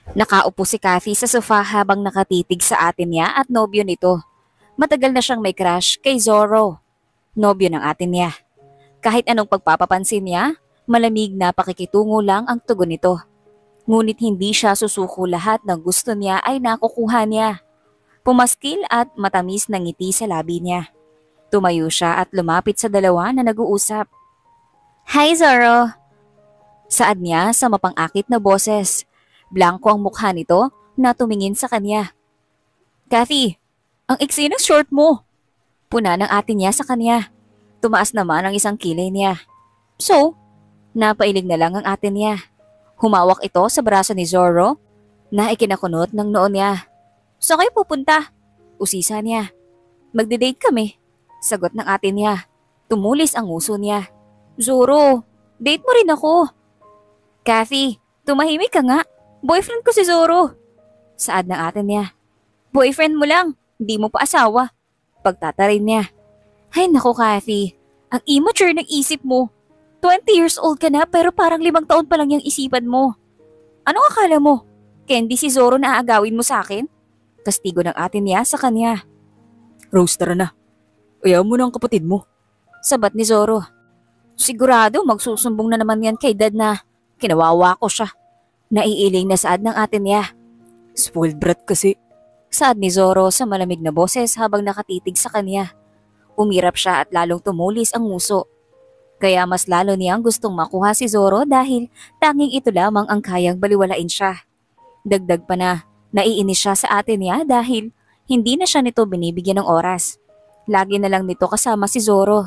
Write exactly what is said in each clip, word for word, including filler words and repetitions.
Nakaupo si Kathy sa sofa habang nakatitig sa atin niya at nobyo nito. Matagal na siyang may crush kay Zorro, nobyo ng atin niya. Kahit anong pagpapapansin niya, malamig na pakikitungo lang ang tugon nito. Ngunit hindi siya susuko, lahat ng gusto niya ay nakukuha niya. Pumaskil at matamis na ngiti sa labi niya. Tumayo siya at lumapit sa dalawa na nag-uusap. "Hi Zorro!" Saad niya sa mapang-akit na boses. Blanko ang mukha nito na tumingin sa kanya. "Kathy, ang iksi ng short mo!" Puna ng atin niya sa kanya. Tumaas naman ang isang kilay niya. "So?" Napailig na lang ang atin niya. Humawak ito sa braso ni Zorro na ikinakunot ng noon niya. "Saan kayo pupunta?" Usisa niya. "Magde-date kami," sagot ng atin niya. Tumulis ang nguso niya. "Zorro, date mo rin ako." "Kathy, tumahimik ka nga. Boyfriend ko si Zorro." Saad ng atin niya. "Boyfriend mo lang, di mo pa asawa." Pagtatarin niya. "Ay naku Kathy, ang immature ng isip mo. twenty years old ka na pero parang limang taon pa lang yung isipan mo. Anong akala mo? Candy si Zorro na aagawin mo sa akin?" Kastigo ng atin niya sa kanya. Rose, tara na. Ayaw mo na ang kapatid mo. Sabat ni Zorro. Sigurado magsusumbong na naman yan kay dad na kinawawa ko siya. Naiiling na saad ng atin niya. Spoiled brat kasi. Saad ni Zorro sa malamig na boses habang nakatitig sa kanya. Umirap siya at lalong tumulis ang nguso. Kaya mas lalo niyang gustong makuha si Zorro dahil tanging ito lamang ang kayang baliwalain siya. Dagdag pa na, naiinis siya sa atin niya dahil hindi na siya nito binibigyan ng oras. Lagi na lang nito kasama si Zorro.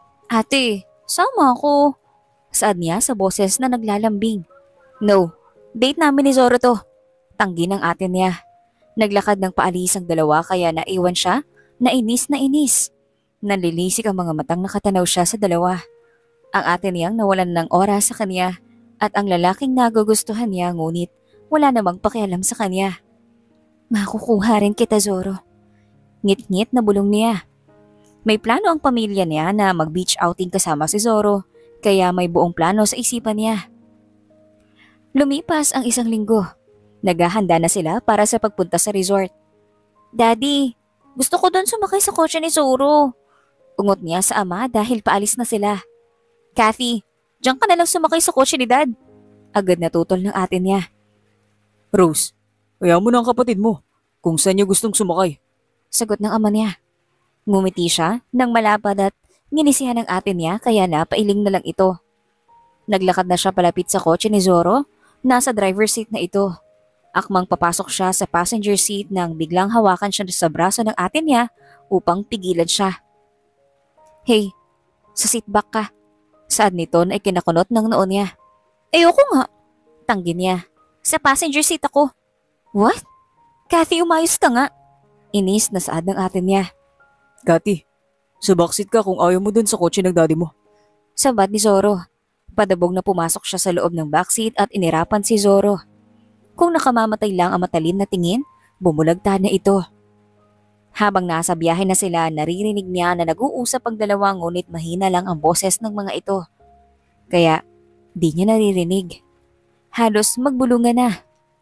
"Ate, sama ako," saad niya sa boses na naglalambing. "No, date namin ni Zorro to." Tanggi ng atin niya. Naglakad ng paalis ang dalawa kaya naiwan siya, nainis na inis. Nanlilisik ang mga matang nakatanaw siya sa dalawa. Ang atin niyang nawalan ng oras sa kanya at ang lalaking nagugustuhan niya ngunit wala namang pakialam sa kanya. "Makukuha rin kita Zorro." Ngit-ngit na bulong niya. May plano ang pamilya niya na mag-beach outing kasama si Zorro kaya may buong plano sa isipan niya. Lumipas ang isang linggo. Naghahanda na sila para sa pagpunta sa resort. "Daddy, gusto ko doon sumakay sa kotse ni Zorro." Ungot niya sa ama dahil paalis na sila. "Kathy, diyan ka na lang sumakay sa kotse ni Dad." Agad natutol ng atin niya. Rose, ayaw mo na ang kapatid mo. Kung saan niya gustong sumakay. Sagot ng ama niya. Ngumiti siya nang malapad at nginisihan ng atin niya kaya napailing na lang ito. Naglakad na siya palapit sa kotse ni Zorro. Nasa driver's seat na ito. Akmang papasok siya sa passenger seat nang biglang hawakan siya sa braso ng atin niya upang pigilan siya. "Hey, sa seatback ka." Saad nito na ikinakunot ng noon niya. "Ayoko nga." Tanggi niya. "Sa passenger seat ako." "What? Kathy, umayos ka nga." Inis na saad ng atin niya. Kathy, sa backseat ka kung ayaw mo dun sa kotse ng daddy mo. Sabat ni Zorro. Padabog na pumasok siya sa loob ng backseat at inirapan si Zorro. Kung nakamamatay lang ang matalin na tingin, bumulagta na ito. Habang nasa biyahe na sila, naririnig niya na nag-uusap ang dalawa ngunit mahina lang ang boses ng mga ito. Kaya, di niya naririnig. Halos magbulungan na.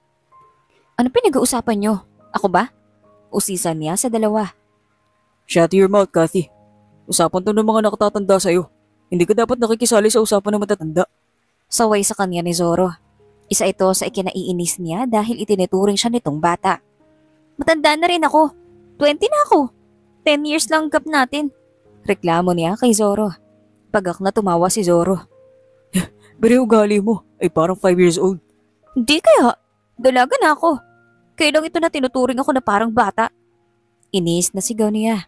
"Ano pinag-uusapan niyo? Ako ba?" Usisan niya sa dalawa. Shut your mouth, Kathy. Usapan to ng mga nakatatanda sa'yo. Hindi ka dapat nakikisali sa usapan ng matatanda. Saway sa kanya ni Zorro. Isa ito sa ikinaiinis niya dahil itinuturing siya nitong bata. "Matanda na rin ako. twenty na ako. ten years lang gap natin." Reklamo niya kay Zorro. Pagak na tumawa si Zorro. Pero ugali mo ay parang five years old. "Hindi kaya. Dalaga na ako. Kailang ito na tinuturing ako na parang bata." Inis na sigaw niya.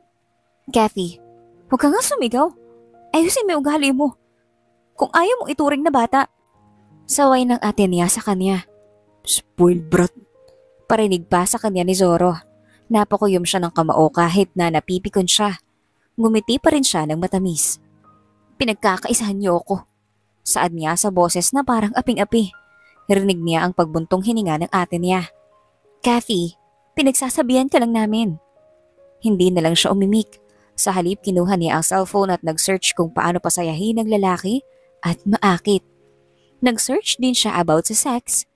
"Kathy, huwag ka nga sumigaw. Ayusin mo yung ugali mo. Kung ayaw mong ituring na bata." Saway ng atin niya sa kanya. Spoiled brat. Parinig pa sa kanya ni Zorro. Napakuyom siya ng kamao kahit na napipikon siya. Ngumiti pa rin siya ng matamis. "Pinagkakaisahan niyo ako." Saad niya sa boses na parang aping-api. Rinig niya ang pagbuntong hininga ng atin niya. "Kathy, pinagsasabihan ka lang namin." Hindi na lang siya umimik. Sa halip kinuha niya ang cellphone at nag-search kung paano pasayahin ng lalaki at maakit. Nag-search din siya about sa sex.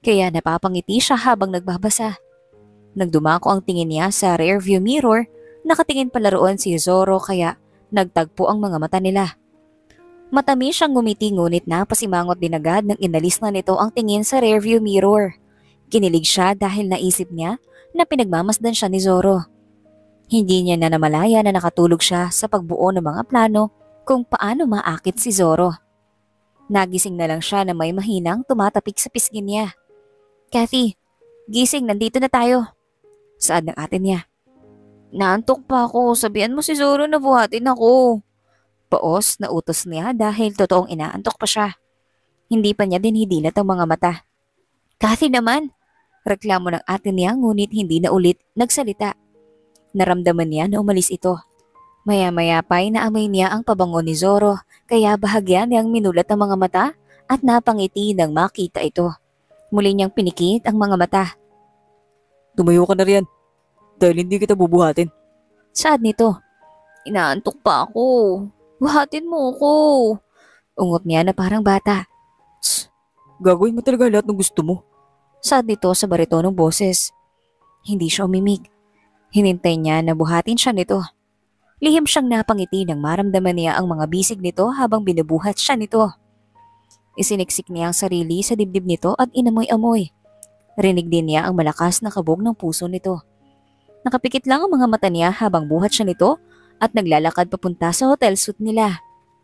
kaya napapangiti siya habang nagbabasa. Nang dumako ang tingin niya sa rearview mirror, nakatingin pala roon si Zoro kaya nagtagpo ang mga mata nila. Matamis siyang ngumiti ngunit napasimangot din agad nang inalis na nito ang tingin sa rearview mirror. Kinilig siya dahil naisip niya na pinagmamasdan siya ni Zoro. Hindi niya na namalaya na nakatulog siya sa pagbuo ng mga plano kung paano maakit si Zoro. Nagising na lang siya na may mahinang tumatapik sa pisngi niya. "Kathy, gising, nandito na tayo." Saad ng ate niya. "Naantok pa ako, sabihan mo si Zoro na buhatin ako." Paos na utos niya dahil totoong inaantok pa siya. Hindi pa niya din hidilat ang mga mata. "Kathy naman!" Reklamo ng ate niya ngunit hindi na ulit nagsalita. Naramdaman niya na umalis ito. Maya-maya pa'y naamoy niya ang pabango ni Zoro kaya bahagyan niyang minulat ang mga mata at napangiti nang makita ito. Muli niyang pinikit ang mga mata. Tumayo ka na riyan. Dahil hindi kita bubuhatin. Saad nito. "Inaantok pa ako. Buhatin mo ako." Ungot niya na parang bata. Tss, gagawin mo talaga lahat ng gusto mo. Saad nito sa baritonong boses. Hindi siya umimik. Hinintay niya na buhatin siya nito. Lihim siyang napangiti nang maramdaman niya ang mga bisig nito habang binubuhat siya nito. Isiniksik niya ang sarili sa dibdib nito at inamoy-amoy. Rinig din niya ang malakas na kabog ng puso nito. Nakapikit lang ang mga mata niya habang buhat siya nito at naglalakad papunta sa hotel suite nila.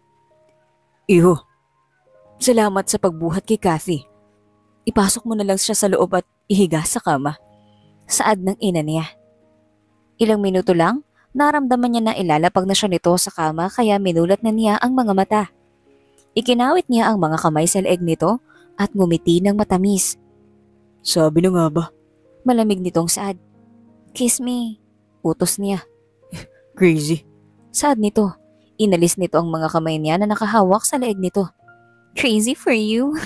Iho, salamat sa pagbuhat kay Kathy. Ipasok mo na lang siya sa loob at ihiga sa kama. Saad ng ina niya. Ilang minuto lang, naramdaman niya na ilalapag na siya nito sa kama kaya minulat na niya ang mga mata. Ikinawit niya ang mga kamay sa leeg nito at ngumiti ng matamis. Sabi na nga ba? Malamig nitong saad. "Kiss me," utos niya. Crazy. Saad nito. Inalis nito ang mga kamay niya na nakahawak sa leeg nito. "Crazy for you."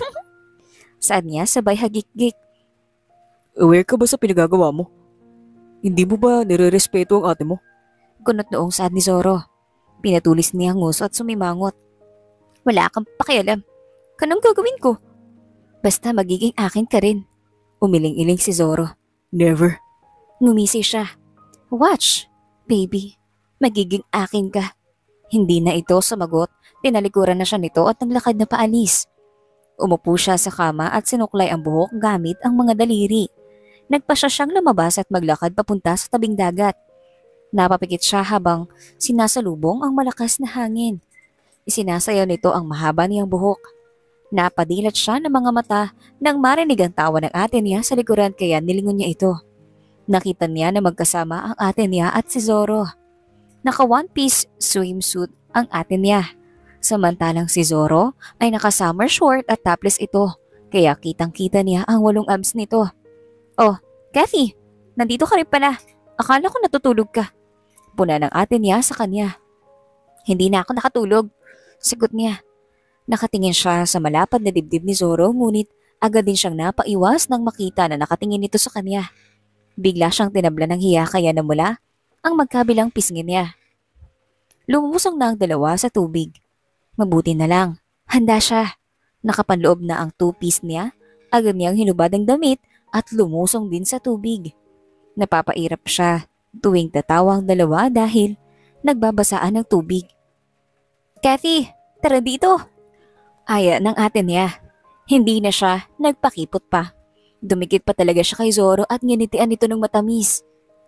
Saad niya sabay hagik-gik. Aware ka ba sa pinagagawa mo? Hindi mo ba nire-respeto ang ate mo? Kunot noong saad ni Zoro. Pinatulis niya ang nguso at sumimangot. "Wala kang pakialam. Kanang gagawin ko? Basta magiging akin ka rin." Umiling-iling si Zoro. Never. Ngumisi siya. "Watch, baby. Magiging akin ka." Hindi na ito sumagot. Tinalikuran na siya nito at naglakad na paalis. Umupo siya sa kama at sinuklay ang buhok gamit ang mga daliri. Nagpasya siyang lumabas at maglakad papunta sa tabing dagat. Napapikit siya habang sinasalubong ang malakas na hangin. Isinasayaw nito ang mahaba niyang buhok. Napadilat siya ng mga mata nang marinig ang tawa ng ate niya sa likuran kaya nilingon niya ito. Nakita niya na magkasama ang ate niya at si Zoro. Naka one-piece swimsuit ang ate niya. Samantalang si Zoro ay naka summer short at topless ito kaya kitang-kita niya ang walong abs nito. "Oh, Kathy, nandito ka rin pala. Akala ko natutulog ka." Puna ng ate niya sa kanya. "Hindi na ako nakatulog," sagot niya. Nakatingin siya sa malapad na dibdib ni Zoro ngunit agad din siyang napaiwas nang makita na nakatingin ito sa kanya. Bigla siyang tinabla ng hiya kaya namula ang magkabilang pisngi niya. Lumusong na ang dalawa sa tubig. Mabuti na lang, handa siya. Nakapanloob na ang two-piece niya, agad niyang hinubad ang damit at lumusong din sa tubig. Napapairap siya tuwing tatawa ang dalawa dahil nagbabasaan ng tubig. "Kathy, tara dito!" Aya ng ate niya. Hindi na siya nagpakipot pa. Dumikit pa talaga siya kay Zoro at nginitian ito ng matamis.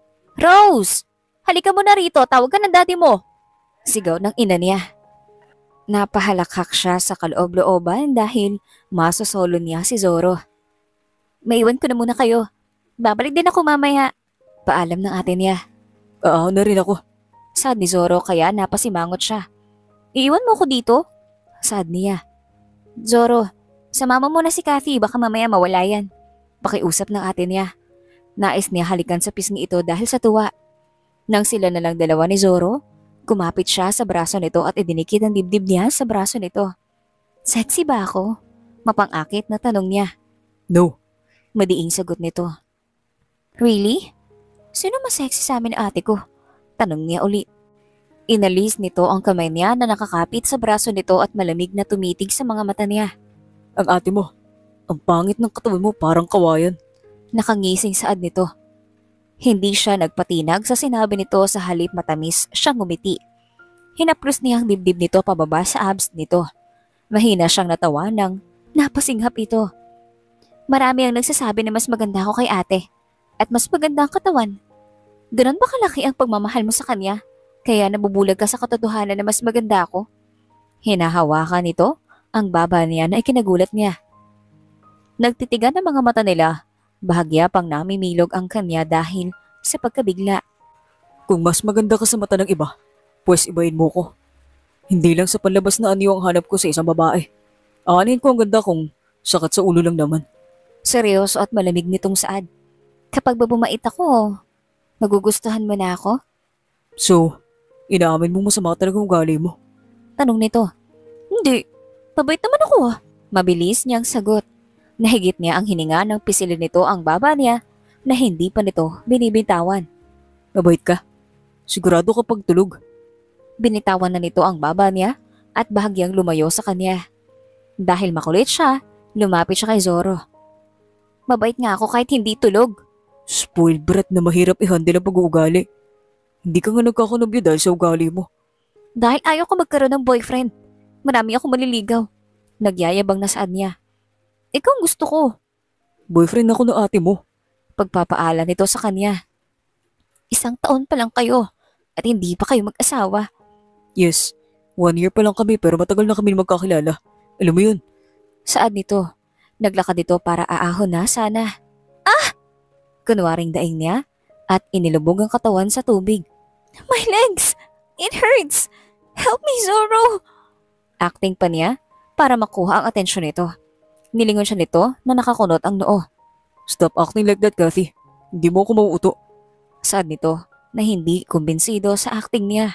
"Rose! Halika mo na rito, tawag ka ng daddy mo!" Sigaw ng ina niya. Napahalakhak siya sa kaloob-looban dahil masosolo niya si Zoro. "Maiwan ko na muna kayo. Babalik din ako mamaya." Paalam ng ate niya. "Oo na rin ako." Saad ni Zoro kaya napasimangot siya. "Iiwan mo ako dito?" Saad niya. "Zoro, samama mo na si Kathy, baka mamaya mawala yan." Pakiusap ng ate niya. Nais niya halikan sa pisngi ito dahil sa tuwa. Nang sila na lang dalawa ni Zoro, kumapit siya sa braso nito at idinikit ang dibdib niya sa braso nito. "Sexy ba ako?" Mapang-akit na tanong niya. "No." Madiing sagot nito. "Really? Sino mas sexy sa amin ate ko?" Tanong niya uli. Inalis nito ang kamay niya na nakakapit sa braso nito at malamig na tumitig sa mga mata niya. "Ang ate mo. Ang pangit ng katawan mo, parang kawayan. Nakangising saad nito. Hindi siya nagpatinag sa sinabi nito, sa halip matamis siyang ngumiti. Hinaplos niya ang dibdib nito pababa sa abs nito. Mahina siyang natawa nang napasinghap ito. Marami ang nagsasabi na mas maganda ako kay ate at mas maganda ang katawan. Ganon ba kalaki ang pagmamahal mo sa kanya? Kaya nabubulag ka sa katotohanan na mas maganda ako? Hinahawakan nito ang baba niya na ikinagulat niya. Nagtitigan ang mga mata nila. Bahagya pang namimilog ang kanya dahil sa pagkabigla. Kung mas maganda ka sa mata ng iba, pues ibahin mo ko. Hindi lang sa panlabas na anyo ang hanap ko sa isang babae. Aanin ko ang ganda kung sakat sa ulo lang naman. Seryoso at malamig nitong saad. Kapag babumait ako, magugustuhan mo na ako? So, inaamin mo masama talagang ugali mo? Tanong nito. Hindi, mabait naman ako ah. Mabilis niyang sagot. Nahigit niya ang hininga ng pisilin nito ang baba niya na hindi pa nito binibitawan. Mabait ka? Sigurado kapag tulog. Binitawan na nito ang baba niya at bahagyang lumayo sa kanya. Dahil makulit siya, lumapit siya kay Zoro. Mabait nga ako kahit hindi tulog. Spoiled brat na mahirap i-handle ang pag-uugali. Hindi ka nga nagkakanobyo dahil sa ugali mo. Dahil ayaw ko magkaroon ng boyfriend. Marami akong maliligaw. Nagyayabang na saad niya. Ikaw ang gusto ko. Boyfriend ako ng ate mo. Pagpapaala nito sa kanya. Isang taon pa lang kayo at hindi pa kayo mag-asawa. Yes, one year pa lang kami pero matagal na kami magkakilala. Alam mo yun? Saad nito. Naglakad dito para aahon na sana. Ah! Kunwaring daing niya at inilubog ang katawan sa tubig. My legs! It hurts! Help me, Zoro! Acting pa niya para makuha ang atensyon nito. Nilingon siya nito na nakakunot ang noo. Stop acting like that, Kathy. Hindi mo ako mauuto. Saad nito na hindi kumbinsido sa acting niya.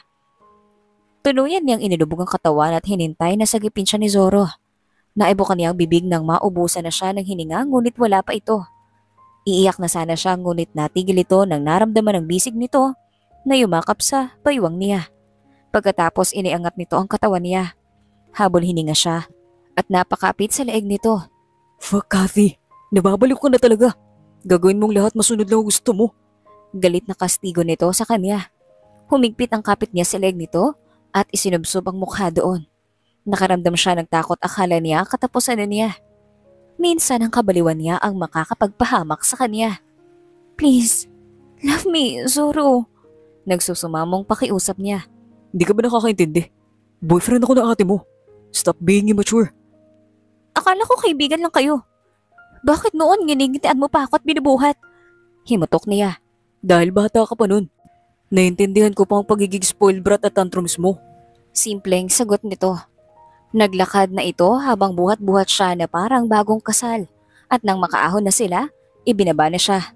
Tuluyan niyang inilubog ang katawan at hinintay na sagipin siya ni Zoro. Naibukan niya ang bibig nang maubusan na siya ng hininga ngunit wala pa ito. Iiyak na sana siya ngunit natigil ito nang naramdaman ng bisig nito na yumakap sa baywang niya. Pagkatapos iniangat nito ang katawan niya. Habol hininga siya at napakapit sa leeg nito. Fuck, Kathy. Nababalik ko na talaga. Gagawin mong lahat masunod lang ang gusto mo. Galit na kastigo nito sa kanya. Humigpit ang kapit niya sa leeg nito at isinubsob ang mukha doon. Nakaramdam siya ng takot, akala niya katapusan na niya. Minsan ang kabaliwan niya ang makakapagpahamak sa kanya. Please, love me, Zoro. Nagsusumamong pakiusap niya. Hindi ka ba nakakaintindi? Boyfriend ako ng ate mo. Stop being immature. Akala ko kaibigan lang kayo. Bakit noon ginigitian mo pa ako at binubuhat? Himutok niya. Dahil bata ka pa nun. Naintindihan ko pa ang pagiging spoiled brat at tantrums mo. Simpleng sagot nito. Naglakad na ito habang buhat-buhat siya na parang bagong kasal. At nang makaahon na sila, ibinaba na siya.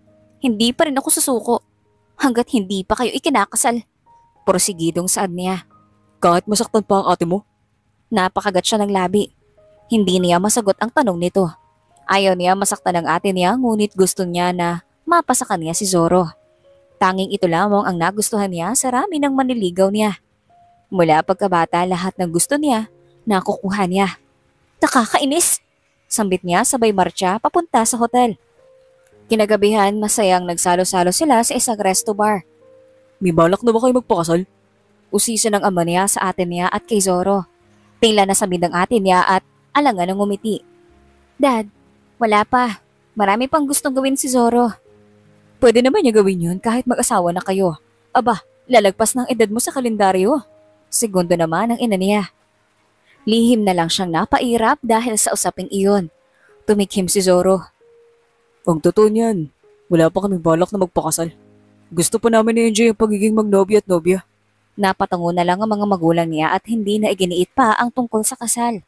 Hindi pa rin ako susuko. Hanggat hindi pa kayo ikinakasal. Porsigidong saad niya. Kahit masaktan pa ang ate mo? Napakagat siya ng labi. Hindi niya masagot ang tanong nito. Ayaw niya masaktan ang ate niya ngunit gusto niya na mapasa kanya si Zoro. Tanging ito lamang ang nagustuhan niya sa rami ng manliligaw niya. Mula pagkabata lahat ng gusto niya, nakukuha niya. Nakakainis! Sambit niya sabay marcha papunta sa hotel. Kinagabihan masayang nagsalo-salo sila sa isang resto bar. May balak na ba kayo magpakasal? Usisa ng ama niya sa ate niya at kay Zoro. Tingla na sa ng ate niya at alangan ng ngumiti. Dad, wala pa. Marami pang gustong gawin si Zoro. Pwede naman niya gawin yun kahit mag-asawa na kayo. Aba, lalagpas ng edad mo sa kalendaryo. Segundo naman ang ina niya. Lihim na lang siyang napairap dahil sa usaping iyon. Tumikhim si Zoro. Ang totoo niyan, wala pa kaming balak na magpakasal. Gusto pa namin i-enjoy ang pagiging magnobya at nobya. Napatango na lang ang mga magulang niya at hindi na iginiit pa ang tungkol sa kasal.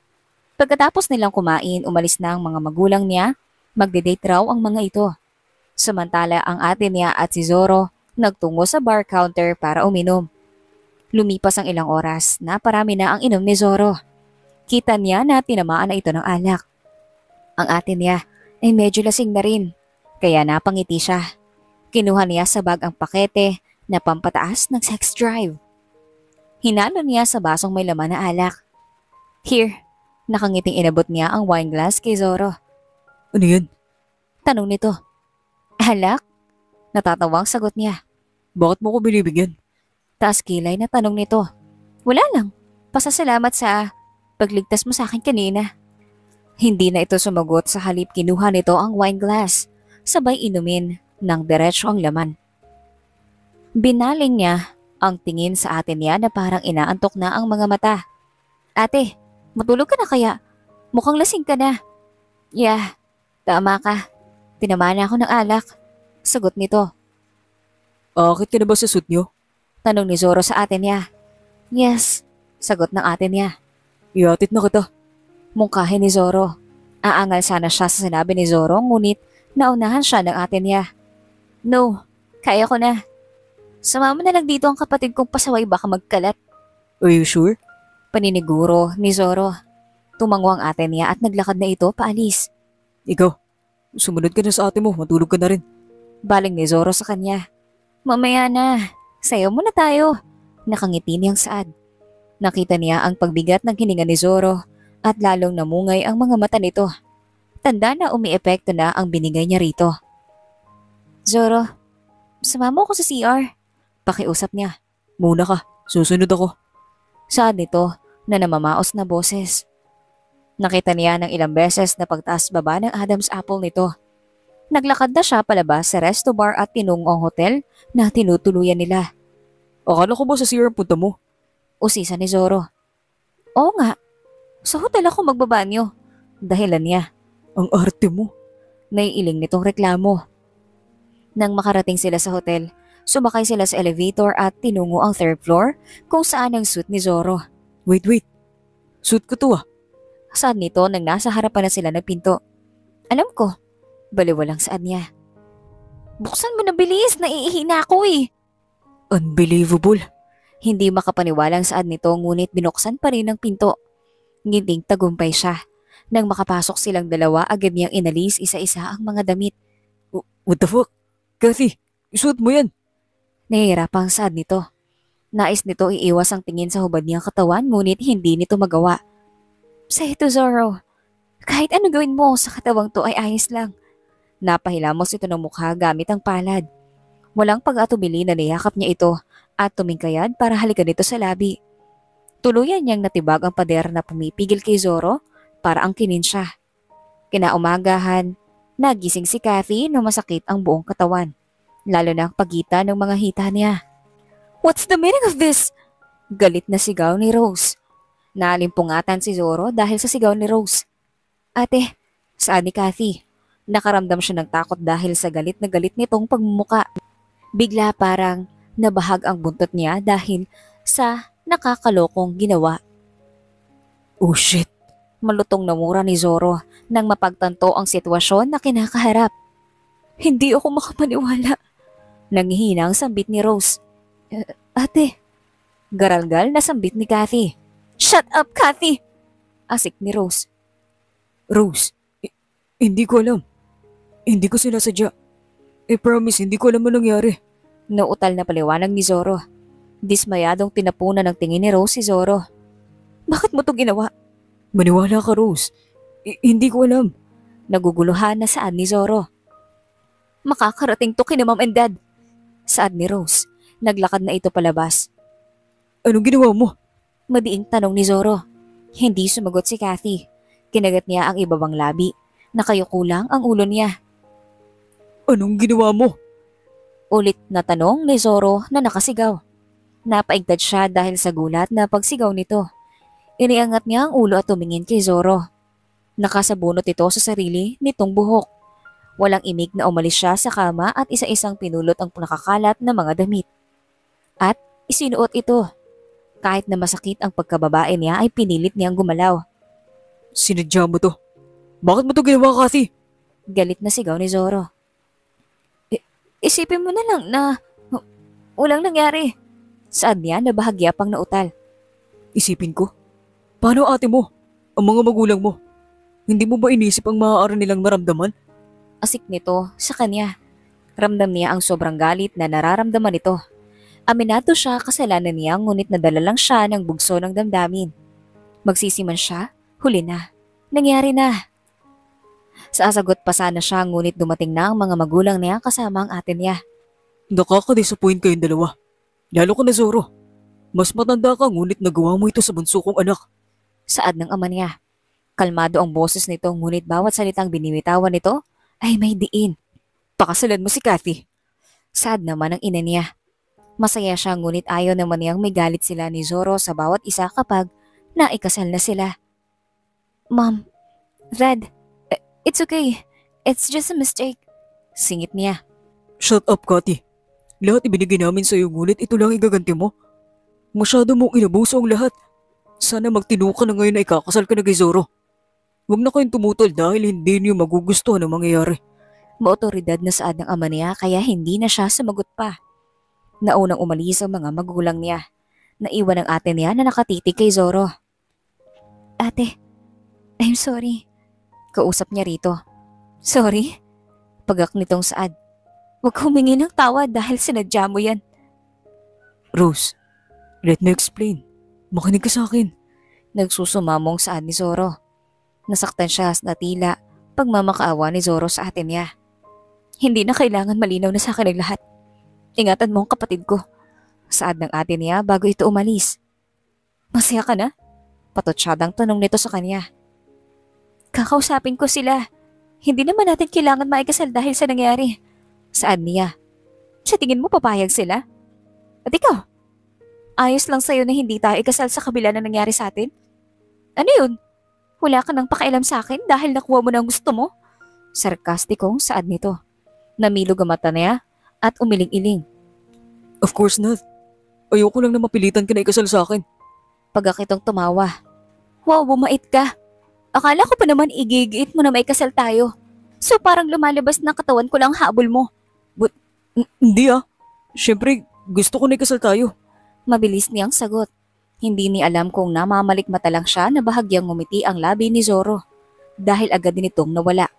Pagkatapos nilang kumain, umalis na ang mga magulang niya. Magde-date raw ang mga ito. Samantala ang ate niya at si Zoro nagtungo sa bar counter para uminom. Lumipas ang ilang oras, naparami na ang inom ni Zoro. Kita niya na tinamaan na ito ng alak. Ang ate niya ay medyo lasing na rin, kaya napangiti siya. Kinuha niya sa bag ang pakete na pampataas ng sex drive. Hinalo niya sa basong may laman na alak. Here, Nakangiting inabot niya ang wine glass kay Zoro. Ano yan? Tanong nito. Alak? Natatawang sagot niya. Bakit mo ko binibigyan? Taas kilay na tanong nito. Wala lang. Pasasalamat sa pagligtas mo sa akin kanina. Hindi na ito sumagot, sa halip kinuha nito ang wine glass. Sabay inumin ng diretso ang laman. Binaling niya ang tingin sa atin niya na parang inaantok na ang mga mata. Ate, matulog ka na kaya? Mukhang lasing ka na. Yeah, tama ka. Tinamaan ako ng alak. Sagot nito. Akit ka na ba sa suit nyo? Tanong ni Zoro sa atin niya. Yes, sagot ng atin niya. Iatid na kita. Mungkahin ni Zoro. Aangal sana siya sa sinabi ni Zoro, ngunit naunahan siya ng atin niya. No, kaya ko na. Sumama na lang dito ang kapatid kong pasaway, baka magkalat. Are you sure? Paniniguro ni Zoro. Tumango ang atin niya at naglakad na ito paalis. Ikaw, sumunod ka na sa ate mo, matulog ka na rin. Baling ni Zoro sa kanya. Mamaya na, sayo muna tayo. Nakangiti niyang Saad. Nakita niya ang pagbigat ng hininga ni Zoro at lalong namungay ang mga mata nito. Tanda na umiepekto na ang binigay niya rito. Zoro, sumama ko sa C R. Pakiusap niya. Muna ka, susunod ako. Saad nito na namamaos na boses. Nakita niya ng ilang beses na pagtaas baba ng Adam's apple nito. Naglakad na siya palabas sa resto bar at tinungong hotel na tinutuluyan nila. Akala ko ba sa C R ang punta mo? Usisa ni Zoro. Oo nga, sa hotel ako magbabanyo. Dahilan niya. Ang arte mo. Naiiling nitong reklamo. Nang makarating sila sa hotel, sumakay sila sa elevator at tinungo ang third floor kung saan ang suite ni Zoro. Wait, wait. Suit ko to ah. Saan nito nang nasa harapan na sila ng pinto. Alam ko, baliwalang saan niya. Buksan mo na bilis, naiihi na ako eh. Unbelievable. Hindi makapaniwalang saan nito, ngunit binuksan pa rin ang pinto. Ngiting tagumpay siya. Nang makapasok silang dalawa, agad niyang inalis isa-isa ang mga damit. What the fuck? Kathy, isuot mo yan. Nahihirapang Saad nito. Nais nito iiwas ang tingin sa hubad niyang katawan, ngunit hindi nito magawa. Sa ito, Zoro. Kahit ano gawin mo sa katawang to ay ayos lang. Napahilamos ito ng mukha gamit ang palad. Walang pag-atubili na niyakap niya ito at tumingkayad para halikan ito sa labi. Tuluyan niyang natibag ang pader na pumipigil kay Zoro para angkinin siya. Kinaumagahan, nagising si Kathy na masakit ang buong katawan, lalo na ang pagitan ng mga hita niya. What's the meaning of this? Galit na sigaw ni Rose. Nalimpungatan si Zoro dahil sa sigaw ni Rose. Ate, saan ni Kathy? Nakaramdam siya ng takot dahil sa galit na galit nitong pagmumuka. Bigla parang nabahag ang buntot niya dahil sa nakakalokong ginawa. Oh shit. Malutong na mura ni Zoro nang mapagtanto ang sitwasyon na kinakaharap. Hindi ako makapaniwala. Nangihinang sambit ni Rose. Uh, ate. Garalgal na sambit ni Kathy. Shut up, Kathy! Asik ni Rose. Rose, eh, hindi ko alam. Hindi ko sinasadya. I promise, hindi ko alam anong nangyari. Nauutal na paliwanag ni Zoro. Dismayadong tinapunan ng tingin ni Rose si Zoro. Bakit mo to ginawa? Maniwala ka, Rose. I- hindi ko alam. Naguguluhan na Saad ni Zoro. Makakarating to kina Mom and Dad. Saad ni Rose. Naglakad na ito palabas. Anong ginawa mo? Madiing tanong ni Zoro. Hindi sumagot si Kathy. Kinagat niya ang ibabang labi. Nakayuko lang ang ulo niya. Anong ginawa mo? Ulit na tanong ni Zoro na nakasigaw. Napaigtad siya dahil sa gulat na pagsigaw nito. Iniangat niya ang ulo at tumingin kay Zoro. Nakasabunot ito sa sarili nitong buhok. Walang imig na umalis siya sa kama at isa-isang pinulot ang nakakalat na mga damit. At isinuot ito. Kahit na masakit ang pagkababae niya ay pinilit niyang gumalaw. Sinadya mo to. Bakit mo to ginawa, Kathy? Galit na sigaw ni Zoro. I- isipin mo na lang na uh, walang nangyari. Saan niya na bahagya pang nautal. Isipin ko? Paano ate mo? Ang mga magulang mo? Hindi mo ba inisip ang maaari nilang maramdaman? Asik nito sa kanya. Ramdam niya ang sobrang galit na nararamdaman nito. Aminado siya kasalanan niya, ngunit nadala lang siya ng bugso ng damdamin. Magsisiman siya Huli na. Nangyari na. Sasagot pa sana siya ngunit dumating na ang mga magulang niya kasama ang ate niya. Nakaka-disappoint kayong dalawa. Lalo ko na Zoro. Mas matanda ka ngunit nagawa mo ito sa bunso kong anak. Saad ng ama niya. Kalmado ang boses nito ngunit bawat salitang binibitawan nito ay may diin. Pakasalan mo si Kathy. Saad naman ang ina niya. Masaya siya ngunit ayaw naman niyang may galit sila ni Zoro sa bawat isa kapag naikasal na sila. Mom, Dad, it's okay. It's just a mistake. Singit niya. Shut up, Kathy. Lahat ibinigay namin sa iyo ngunit ito lang igaganti mo. Masyado mong inabuso ang lahat. Sana magtino ka na ngayon na ikakasal ka na kay Zoro. Huwag na kayong tumutol dahil hindi niyo magugustuhan ang mangyayari. Maotoridad na saad ng ama niya kaya hindi na siya sumagot pa. Naunang umalis ang mga magulang niya. Naiwan ang ate niya na nakatitig kay Zoro. Ate, I'm sorry. Kausap niya rito. Sorry? Pagak nitong saad. Huwag humingi ng tawad dahil sinadya mo yan. Rose, let me explain. Makinig ka sa akin. Nagsusumamong saad ni Zoro. Nasaktan siya na tila pagmamakaawa ni Zoro sa ate niya. Hindi na kailangan malinaw na sa akin ang lahat. Ingatan mo ang kapatid ko. Saad ng ate niya bago ito umalis. Masaya ka na? Patotsyadang tanong nito sa kanya. Kakausapin ko sila. Hindi naman natin kailangan maikasal dahil sa nangyari. Saad niya. Sa tingin mo papayag sila? At ikaw? Ayos lang sa'yo na hindi tayo ikasal sa kabila na nangyari sa atin? Ano yun? Wala ka nang pakialam sa akin dahil nakuha mo na ang gusto mo? Sarkastikong saad nito. Namilog ang mata niya at umiling-iling. Of course not. Ayoko lang na mapilitan ka na ikasal sa akin. Pagkakitong tumawa. Wow, bumait ka. Akala ko pa naman igigiit mo na may kasal tayo. So parang lumalabas na katawan ko lang habol mo. But, n- hindi ah. Siyempre, gusto ko na ikasal tayo. Mabilis niyang sagot. Hindi ni alam kung namamalikmata lang siya na bahagyang ngumiti ang labi ni Zoro. Dahil agad din itong nawala.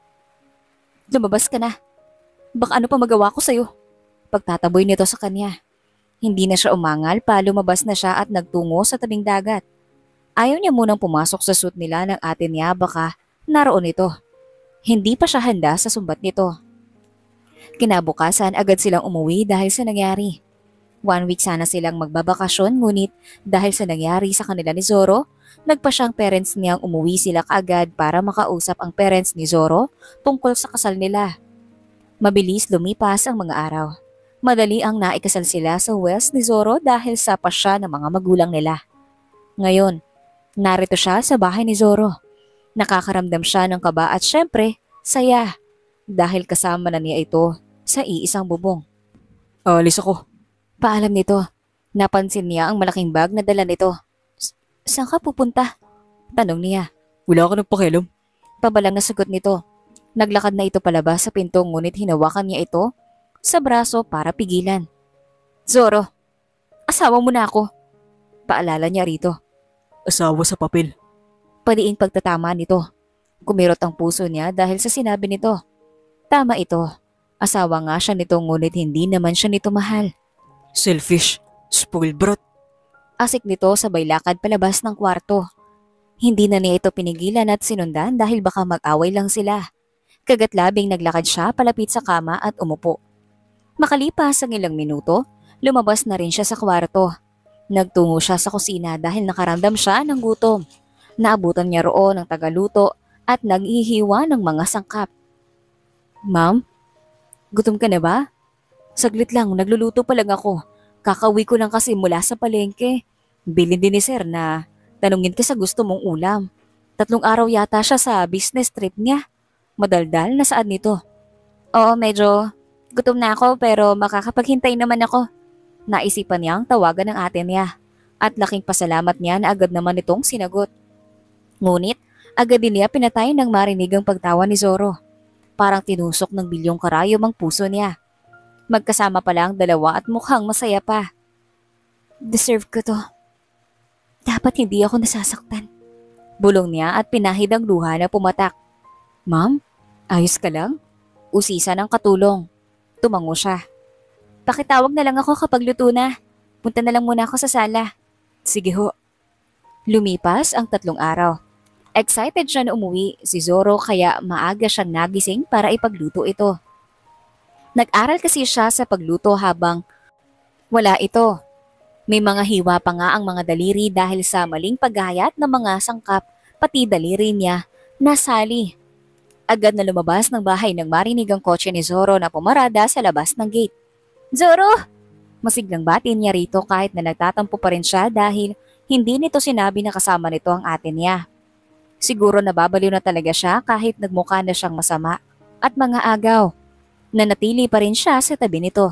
Lumabas ka na. Baka ano pa magawa ko sa'yo? Pagtataboy nito sa kanya. Hindi na siya umangal pa lumabas na siya at nagtungo sa tabing dagat. Ayaw niya munang pumasok sa suit nila ng ate niya baka naroon ito. Hindi pa siya handa sa sumbat nito. Kinabukasan agad silang umuwi dahil sa nangyari. One week sana silang magbabakasyon ngunit dahil sa nangyari sa kanila ni Zoro, nagpa siyang parents niyang umuwi sila kaagad para makausap ang parents ni Zoro tungkol sa kasal nila. Mabilis lumipas ang mga araw. Madali ang naikasal sila sa West ni Zoro dahil sa pasya ng mga magulang nila. Ngayon, narito siya sa bahay ni Zoro. Nakakaramdam siya ng kaba at syempre, saya dahil kasama na niya ito sa iisang bubong. Alis ako. Paalam nito. Napansin niya ang malaking bag na dala nito. Saan ka pupunta? Tanong niya. Wala ka ng pakialam. Pabalang na sagot nito. Naglakad na ito palabas sa pinto ngunit hinawakan niya ito sa braso para pigilan. Zoro, asawa mo na ako. Paalala niya rito. Asawa sa papel. Paliing pagtatama nito. Kumirot ang puso niya dahil sa sinabi nito. Tama ito. Asawa nga siya nito ngunit hindi naman siya nito mahal. Selfish. Spoiled brat. Asik nito sabay lakad palabas ng kwarto. Hindi na niya ito pinigilan at sinundan dahil baka mag-away lang sila. Kagatlabing naglakad siya palapit sa kama at umupo. Makalipas ang ilang minuto, lumabas na rin siya sa kwarto. Nagtungo siya sa kusina dahil nakaramdam siya ng gutom. Naabutan niya roon ng tagaluto at naghihiwa ng mga sangkap. Ma'am, gutom ka na ba? Saglit lang, nagluluto pa lang ako. Kakauwi ko lang kasi mula sa palengke. Bilin din ni sir na tanungin ka sa gusto mong ulam. Tatlong araw yata siya sa business trip niya. Madaldal na saan nito. Oo, medyo gutom na ako pero makakapaghintay naman ako. Naisipan niyang tawagan ng ate niya. At laking pasalamat niya na agad naman itong sinagot. Ngunit, agad din niya pinatay ng marinig ang pagtawa ni Zoro. Parang tinusok ng bilyong karayom ang puso niya. Magkasama pala ang dalawa at mukhang masaya pa. Deserve ko to. Dapat hindi ako nasasaktan. Bulong niya at pinahid ang luha na pumatak. Ma'am, ayos ka lang? Usisa ng katulong. Tumango siya. Pakitawag na lang ako kapag luto na. Punta na lang muna ako sa sala. Sige ho. Lumipas ang tatlong araw. Excited siya na umuwi si Zoro kaya maaga siyang nagising para ipagluto ito. Nag-aral kasi siya sa pagluto habang wala ito. May mga hiwa pa nga ang mga daliri dahil sa maling paghayat ng mga sangkap pati daliri niya nasali. Agad na lumabas ng bahay nang marinig ang kotse ni Zoro na pumarada sa labas ng gate. Zoro! Masiglang bati niya rito kahit na nagtatampo pa rin siya dahil hindi nito sinabi na kasama nito ang ate niya. Siguro nababaliw na talaga siya kahit nagmukha na siyang masama at mga agaw. Nanatili pa rin siya sa tabi nito.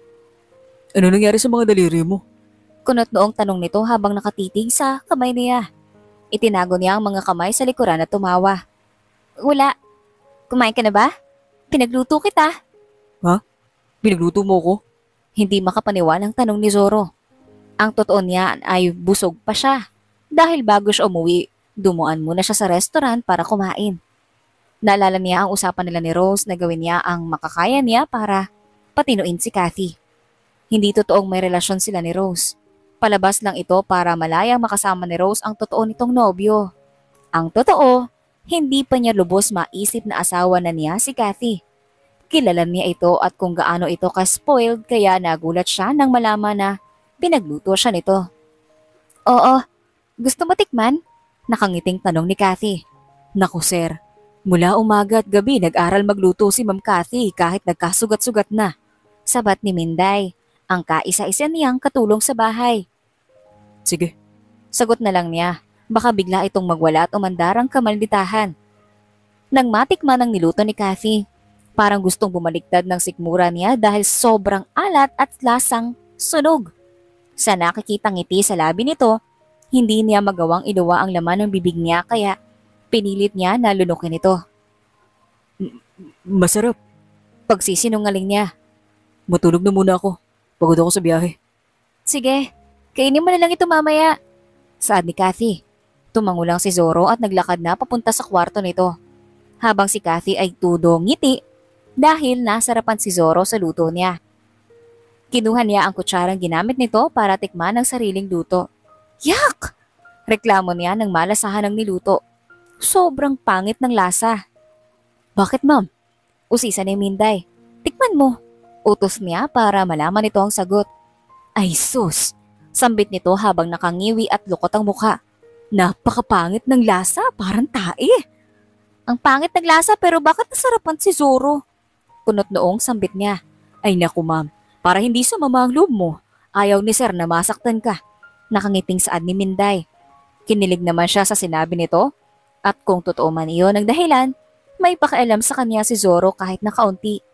Ano nangyari sa mga daliri mo? Kunot noong tanong nito habang nakatitig sa kamay niya. Itinago niya ang mga kamay sa likuran at tumawa. Wala. Kumain ka na ba? Pinagluto kita. Ha? Pinagluto mo ko? Hindi makapaniwalang tanong ni Zoro. Ang totoo niya ay busog pa siya. Dahil bago siya umuwi, dumuan muna siya sa restaurant para kumain. Naalala niya ang usapan nila ni Rose na gawin niya ang makakaya niya para patinuin si Kathy. Hindi totoong may relasyon sila ni Rose. Palabas lang ito para malayang makasama ni Rose ang totoo nitong nobyo. Ang totoo, hindi pa niya lubos maisip na asawa na niya si Kathy. Kilala niya ito at kung gaano ito ka-spoiled kaya nagulat siya nang malaman na pinagluto siya nito. Oo, gusto mo tikman? Nakangiting tanong ni Kathy. Naku sir, mula umaga at gabi nag-aral magluto si Ma'am Kathy kahit nagkasugat-sugat na. Sabat ni Minday, ang kaisa-isa niyang katulong sa bahay. Sige. Sagot na lang niya, baka bigla itong magwala at umandar ang kamalditahan. Nang matikman ang niluto ni Kathy, parang gustong bumaliktad ng sikmura niya dahil sobrang alat at lasang sunog. Sa nakikitang ngiti sa labi nito, hindi niya magawang iluwa ang laman ng bibig niya kaya pinilit niya na lunukin ito. Masarap. Pagsisinungaling niya. Matulog na muna ako. Pagod ako sa biyahe. Sige, kainin mo na lang ito mamaya. Saad ni Kathy. Tumango lang si Zoro at naglakad na papunta sa kwarto nito. Habang si Kathy ay tudong ngiti dahil nasarapan si Zoro sa luto niya. Kinuha niya ang kutsarang ginamit nito para tikman ang sariling luto. Yak! Reklamo niya nang malasahan ng niluto. Sobrang pangit ng lasa. Bakit ma'am? Usisa ni Minday. Tikman mo. Utos niya para malaman nito ang sagot. Ay sus! Sambit nito habang nakangiwi at lukot ang mukha. Napakapangit ng lasa, parang tae. Ang pangit ng lasa pero bakit nasarapan si Zoro? Kunot noong sambit niya. Ay naku ma'am, para hindi sumama ang loob mo. Ayaw ni sir na masaktan ka. Nakangiting saad ni Minday. Kinilig naman siya sa sinabi nito at kung totoo man iyon ang dahilan, may pakialam sa kanya si Zoro kahit na kaunti.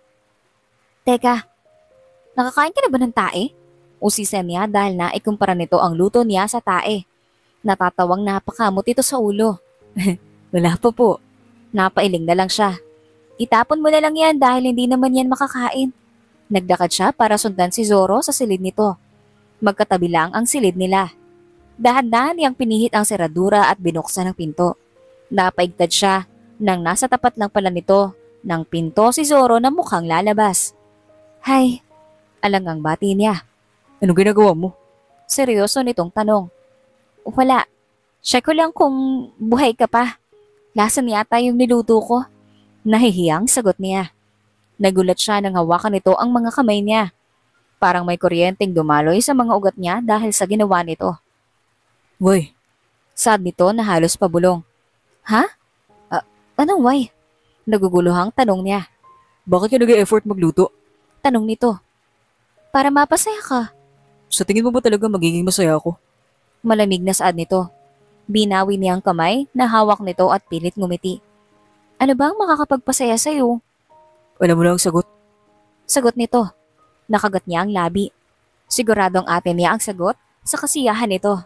Teka, nakakain ka na ba ng tae? Usisa niya dahil naikumpara nito ang luto niya sa tae. Natatawang napakamot ito sa ulo. Wala pa po. Napailing na lang siya. Itapon mo na lang yan dahil hindi naman yan makakain. Nagdakad siya para sundan si Zoro sa silid nito. Magkatabi lang ang silid nila. Dahan-dahan niyang pinihit ang seradura at binuksan ang pinto. Napaigtad siya nang nasa tapat lang pala nito ng pinto si Zoro na mukhang lalabas. Hay, alangang bati niya. Anong ginagawa mo? Seryoso nitong tanong. Wala. Check ko lang kung buhay ka pa. Lasa niyata yung niluto ko. Nahihiyang sagot niya. Nagulat siya nang hawakan nito ang mga kamay niya. Parang may kuryenteng dumaloy sa mga ugat niya dahil sa ginawa nito. Why? Sad nito na halos pabulong. Ha? Uh, anong why? Naguguluhang tanong niya. Bakit ka nag-e-effort magluto? Tanong nito. Para mapasaya ka. Sa tingin mo ba talaga magiging masaya ako? Malamig na saad nito. Binawi niya ang kamay na hawak nito at pilit ngumiti. Ano ba ang makakapagpasaya sa'yo? Alam mo na ang sagot. Sagot nito. Nakagat niya ang labi. Siguradong ate niya ang sagot sa kasiyahan nito.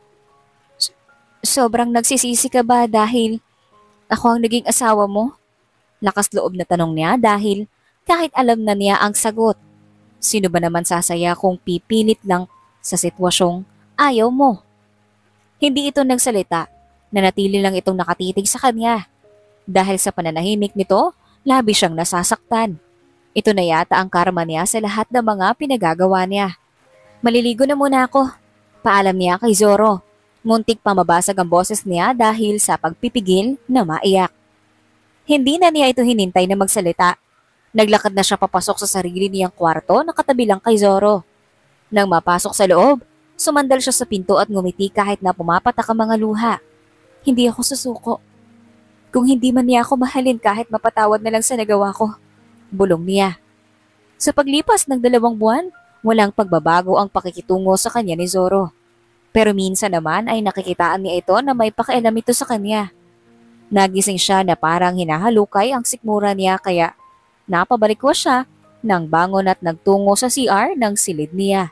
Sobrang nagsisisi ka ba dahil ako ang naging asawa mo? Lakas loob na tanong niya dahil kahit alam na niya ang sagot. Sino ba naman sasaya kung pipilit lang sa sitwasyong ayaw mo? Hindi ito nagsalita, nanatili lang itong nakatitig sa kanya. Dahil sa pananahimik nito, labi siyang nasasaktan. Ito na yata ang karma niya sa lahat ng mga pinagagawa niya. Maliligo na muna ako. Paalam niya kay Zoro. Muntik pa mabasag ang boses niya dahil sa pagpipigil na maiyak. Hindi na niya ito hinintay na magsalita. Naglakad na siya papasok sa sarili niyang kwarto na katabi lang kay Zoro. Nang mapasok sa loob, sumandal siya sa pinto at ngumiti kahit na pumapatak ang mga luha. Hindi ako susuko. Kung hindi man niya ako mahalin kahit mapatawad na lang sa nagawa ko. Bulong niya. Sa paglipas ng dalawang buwan, walang pagbabago ang pakikitungo sa kanya ni Zoro. Pero minsan naman ay nakikitaan niya ito na may pakialam ito sa kanya. Nagising siya na parang hinahalukay ang sikmura niya kaya napabalik ko siya nang bangon at nagtungo sa C R ng silid niya.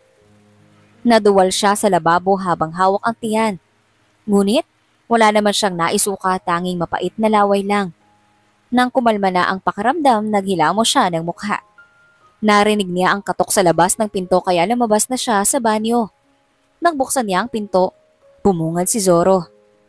Naduwal siya sa lababo habang hawak ang tiyan. Ngunit wala naman siyang naisuka, tanging mapait na laway lang. Nang kumalma na ang pakiramdam, naghilamo siya ng mukha. Narinig niya ang katok sa labas ng pinto kaya lumabas na siya sa banyo. Nang buksan niya ang pinto, bumungad si Zoro.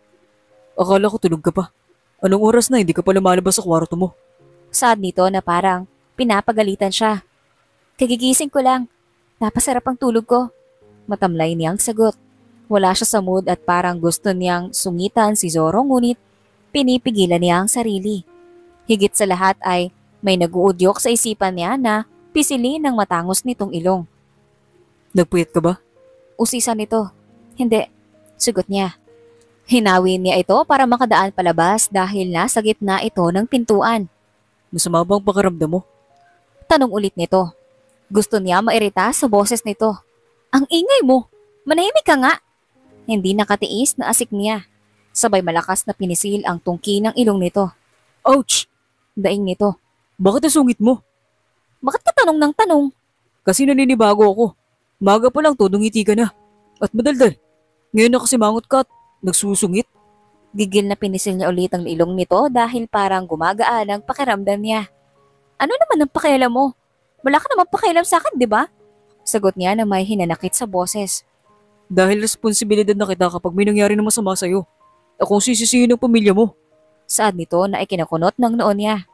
Akala ko tulog ka pa. Anong oras na hindi ka pa lumalabas sa kwarto mo? Saad nito na parang pinapagalitan siya. Kagigising ko lang. Napasarap ang tulog ko. Matamlay niyang sagot. Wala siya sa mood at parang gusto niyang sungitan si Zoro ngunit pinipigilan niya ang sarili. Higit sa lahat ay may naguudyok sa isipan niya na pisilin ng matangos nitong ilong. Nagpuyat ka ba? Usisan nito. Hindi. Sugot niya. Hinawin niya ito para makadaan palabas dahil nasa gitna ito ng pintuan. Masama bang pakiramdam mo? Tanong ulit nito. Gusto niya mairita sa boses nito. Ang ingay mo! Manahimik ka nga! Hindi nakatiis na asik niya. Sabay malakas na pinisil ang tungki ng ilong nito. Ouch! Daing nito. Bakit nasungit mo? Bakit ka tanong ng tanong? Kasi naninibago ako. Maga pa lang to, ngiti ka na. At madaldal. Ngayon na kasi mangot ka at nagsusungit. Gigil na pinisil niya ulit ang ilong nito dahil parang gumagaan ang pakiramdam niya. Ano naman ang pakialam mo? Wala ka naman pakialam sa akin, di ba? Sagot niya na may hinanakit sa boses. Dahil responsibilidad na kita kapag may nangyari na masama sa'yo. Akong sisisihin ng pamilya mo. Saad nito na ikinakunot ng noon niya.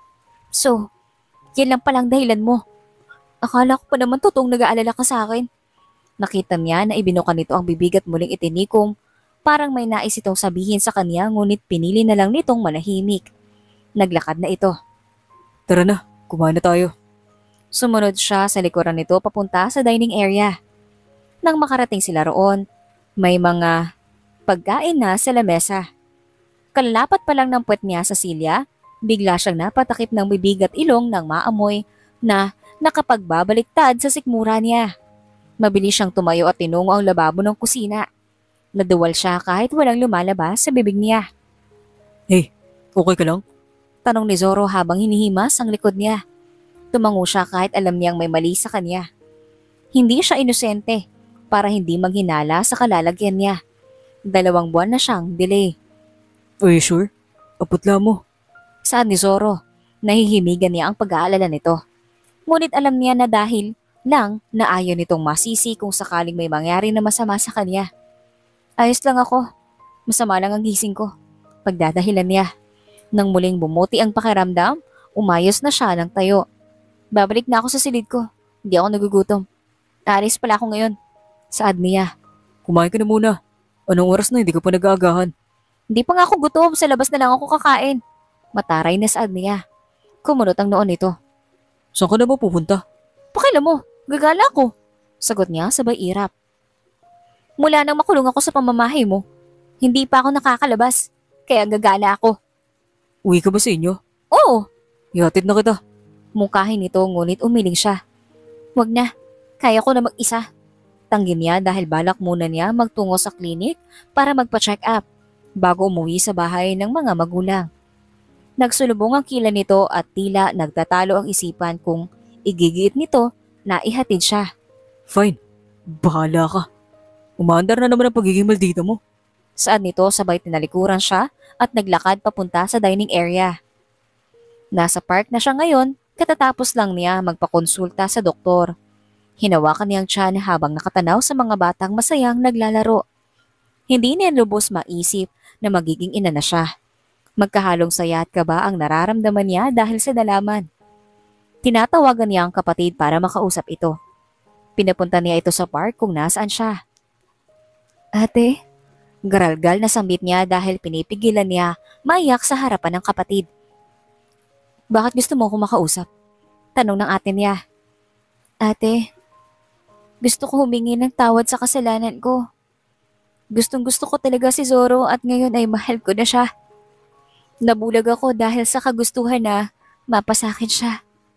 So, yan lang palang dahilan mo. Akala ko pa naman totoong nag-aalala ka sa akin. Nakita niya na ibinuka nito ang bibig at muling itinikom. Parang may nais itong sabihin sa kanya ngunit pinili na lang nitong manahimik. Naglakad na ito. Tara na, kumain na tayo. Sumunod siya sa likuran nito papunta sa dining area. Nang makarating sila roon, may mga pagkain na sa lamesa. Kalalapat pa lang ng puwet niya sa silya, bigla siyang napatakip ng bibig at ilong ng maamoy na nakapagbabaliktad sa sikmura niya. Mabilis siyang tumayo at tinungo ang lababo ng kusina. Naduwal siya kahit walang lumalabas sa bibig niya. Hey, okay ka lang? Tanong ni Zoro habang hinihimas ang likod niya. Tumango siya kahit alam niyang may mali sa kanya. Hindi siya inosente para hindi maghinala sa kalalagyan niya. Dalawang buwan na siyang delay. Are you sure? Aputla mo. Saad ni Zoro, nahihimigan niya ang pag-aalala nito. Ngunit alam niya na dahil lang na ayaw nitong masisi kung sakaling may mangyari na masama sa kanya. Ayos lang ako. Masama lang ang gising ko. Pagdadahilan niya. Nang muling bumuti ang pakiramdam, umayos na siya ng tayo. Babalik na ako sa silid ko. Hindi ako nagugutom. Aalis pala ako ngayon. Saad niya. Kumain ka na muna. Anong oras na hindi ka pa nag-aagahan? Hindi pa nga ako gutom. Sa labas na lang ako kakain. Mataray na saad niya. Kumunot ang noon nito. Saan ka na ba pupunta? Pakialam mo. Gagala ako. Sagot niya sabay irap. Mula nang makulong ako sa pamamahay mo, hindi pa ako nakakalabas. Kaya gagala ako. Uwi ka ba sa inyo? Oo. Ihatid na kita. Mungkahin nito ngunit umiling siya. Wag na. Kaya ko na mag-isa. Tanggin niya dahil balak muna niya magtungo sa klinik para magpa-check up bago umuwi sa bahay ng mga magulang. Nagsulubong ang kila nito at tila nagtatalo ang isipan kung igigiit nito na ihatid siya. Fine. Bahala ka. Umaandar na naman ang pagiging maldita mo. Saad nito sabay tinalikuran siya at naglakad papunta sa dining area. Nasa park na siya ngayon katatapos lang niya magpakonsulta sa doktor. Hinawakan niyang tiyan habang nakatanaw sa mga batang masayang naglalaro. Hindi niya lubos maisip na magiging ina na siya. Magkahalong saya at kaba ang nararamdaman niya dahil sa nalaman. Tinatawagan niya ang kapatid para makausap ito. Pinapunta niya ito sa park kung nasaan siya. Ate, Garalgal na sambit niya dahil pinipigilan niya maiyak sa harapan ng kapatid. Bakit gusto mo akong makausap? Tanong ng ate niya. Ate, gusto ko humingi ng tawad sa kasalanan ko. Gustong gusto ko talaga si Zoro at ngayon ay mahal ko na siya. Nabulag ako dahil sa kagustuhan na mapasakin siya.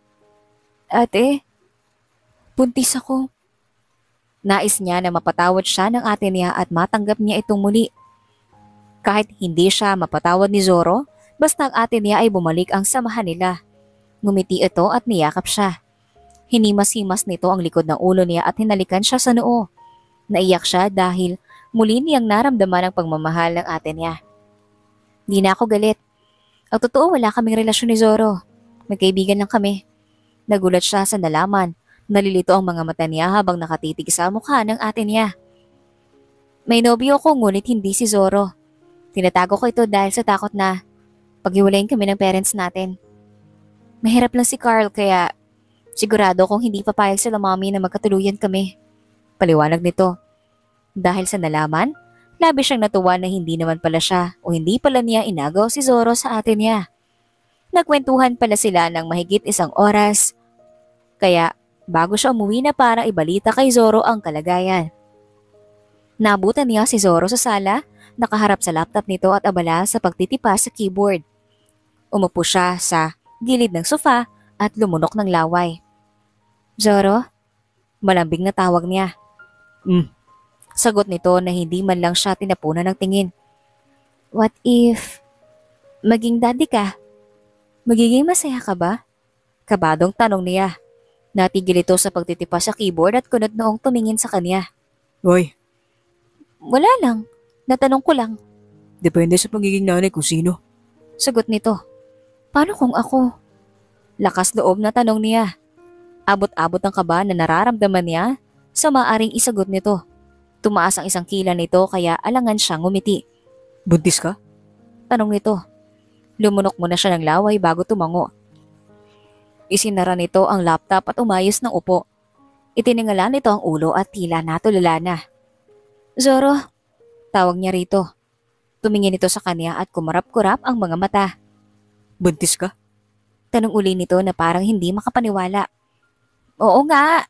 Ate, buntis ako. Nais niya na mapatawad siya ng ate niya at matanggap niya itong muli. Kahit hindi siya mapatawad ni Zoro, basta ang ate niya ay bumalik ang samahan nila. Ngumiti ito at niyakap siya. Hinimas-himas nito ang likod ng ulo niya at hinalikan siya sa noo. Naiyak siya dahil muli niyang naramdaman ang pagmamahal ng ate niya. Di na ako galit. Ang totoo, wala kaming relasyon ni Zoro. Magkaibigan lang kami. Nagulat siya sa nalaman. Nalilito ang mga mata niya habang nakatitig sa mukha ng ate niya. May nobyo ko ngunit hindi si Zoro. Tinatago ko ito dahil sa takot na paghiwalayin kami ng parents natin. Mahirap lang si Carl kaya sigurado kong hindi papayag sila mami na magkatuluyan kami. Paliwanag nito. Dahil sa nalaman, labis siyang natuwa na hindi naman pala siya o hindi pala niya inagaw si Zoro sa ate niya. Nagkwentuhan pala sila ng mahigit isang oras. Kaya bago siya umuwi na para ibalita kay Zoro ang kalagayan. Nabutan niya si Zoro sa sala, nakaharap sa laptop nito at abala sa pagtitipa sa keyboard. Umupo siya sa gilid ng sofa at lumunok ng laway. Zoro? Malambing na tawag niya. Hmm, Sagot nito na hindi man lang siya tinapunan ng tingin. What if maging daddy ka? Magiging masaya ka ba? Kabadong tanong niya. Natigil ito sa pagtitipa sa keyboard at kunot noong tumingin sa kanya. Hoy, Wala lang. Natanong ko lang. depende sa pagiging nanay kung sino. Sagot nito. Paano kung ako? Lakas loob na tanong niya. Abot-abot ang kaba na nararamdaman niya sa maaring isagot nito. Tumaas ang isang kila nito kaya alangan siyang ngumiti. Buntis ka? Tanong nito. Lumunok muna siya ng laway bago tumango. Isinara nito ang laptop at umayos ng upo. Itiningala nito ang ulo at tila natulala na. Zoro, tawag niya rito. Tumingin ito sa kanya at kumarap-kurap ang mga mata. Buntis ka? Tanong uli nito na parang hindi makapaniwala. Oo nga.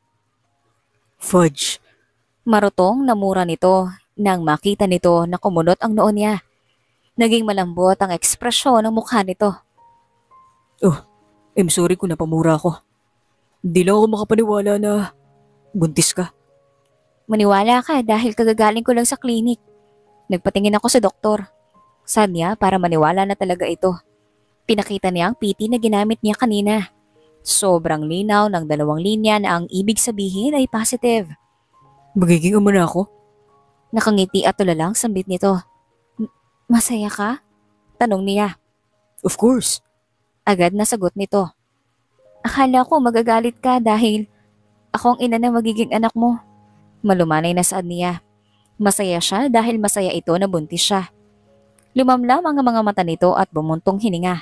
Fudge. Marutong namura nito nang makita nito na kumunot ang noo niya. Naging malambot ang ekspresyon ng mukha nito. Oh, I'm sorry kung napamura ako. Hindi lang ako makapaniwala na buntis ka. Maniwala ka dahil kagagaling ko lang sa klinik. Nagpatingin ako sa doktor. Sabi niya para maniwala na talaga ito. Pinakita niya ang P T na ginamit niya kanina. Sobrang linaw ng dalawang linya na ang ibig sabihin ay positive. Magiging ama na ako? Nakangiti at tulalang sambit nito. "M- Masaya ka? Tanong niya. Of course. Agad na sagot nito. Akala ko magagalit ka dahil ako ang ina na magiging anak mo. Malumanay na saad niya. Masaya siya dahil masaya ito na buntis siya. Lumamlam ang mga mata nito at bumuntong hininga.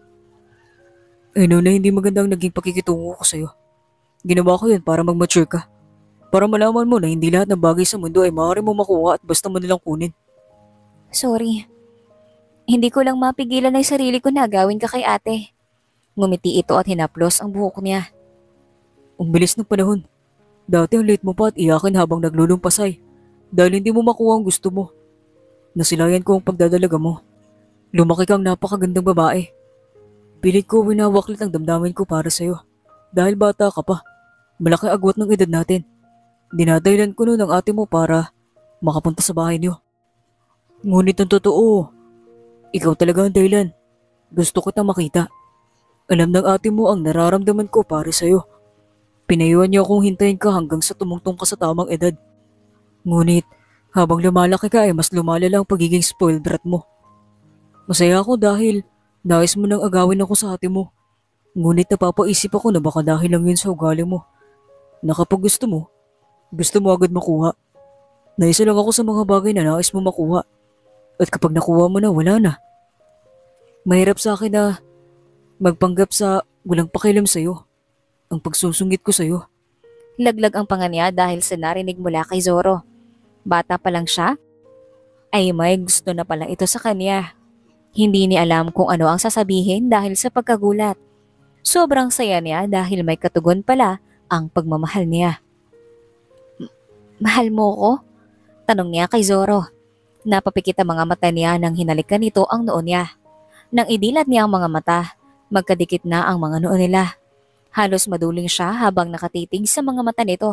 Ano na hindi magandang naging pakikitungo ko sa'yo. Ginawa ko yun para mag-mature ka. Para malaman mo na hindi lahat ng bagay sa mundo ay maaari mo makuha at basta mo nilang kunin. Sorry. Hindi ko lang mapigilan ay sarili ko na gawin ka kay ate. Ngumiti ito at hinaplos ang buhok niya. Ang bilis ng panahon. Dati ang late mo pa at iyakin habang naglulumpasay. Dahil hindi mo makuha ang gusto mo. Nasilayan ko ang pagdadalaga mo. Lumaki kang napakagandang babae. Pilit ko winawaklit ang damdamin ko para sa'yo. Dahil bata ka pa. Malaki agwat ng edad natin. Dinadahilan ko noon ang ate mo para makapunta sa bahay niyo. Ngunit ang totoo, ikaw talaga ang dahilan. Gusto ko tang makita. Alam ng ate mo ang nararamdaman ko para sa'yo. Pinayuhan niya akong hintayin ka hanggang sa tumungtong ka sa tamang edad. Ngunit, habang lumalaki ka ay mas lumalala ang pagiging spoiled brat mo. Masaya ako dahil nais mo nang agawin ako sa ate mo. Ngunit napapaisip ako na baka dahil lang yun sa ugali mo. Na kapag gusto mo, gusto mo agad makuha. Naisa lang ako sa mga bagay na nais mo makuha. At kapag nakuha mo na, wala na. Mahirap sa akin na magpanggap sa walang pakialam sa'yo. Ang pagsusungit ko sa'yo. Laglag ang panga niya dahil sa narinig mula kay Zoro. Bata pa lang siya. ay may gusto na pala ito sa kanya. Hindi niya alam kung ano ang sasabihin dahil sa pagkagulat. Sobrang saya niya dahil may katugon pala ang pagmamahal niya. Mahal mo ko? Tanong niya kay Zoro. Napapikit ang mga mata niya nang hinalikan nito ang noo niya. Nang idilat niya ang mga mata, magkadikit na ang mga noo nila. Halos maduling siya habang nakatitig sa mga mata nito.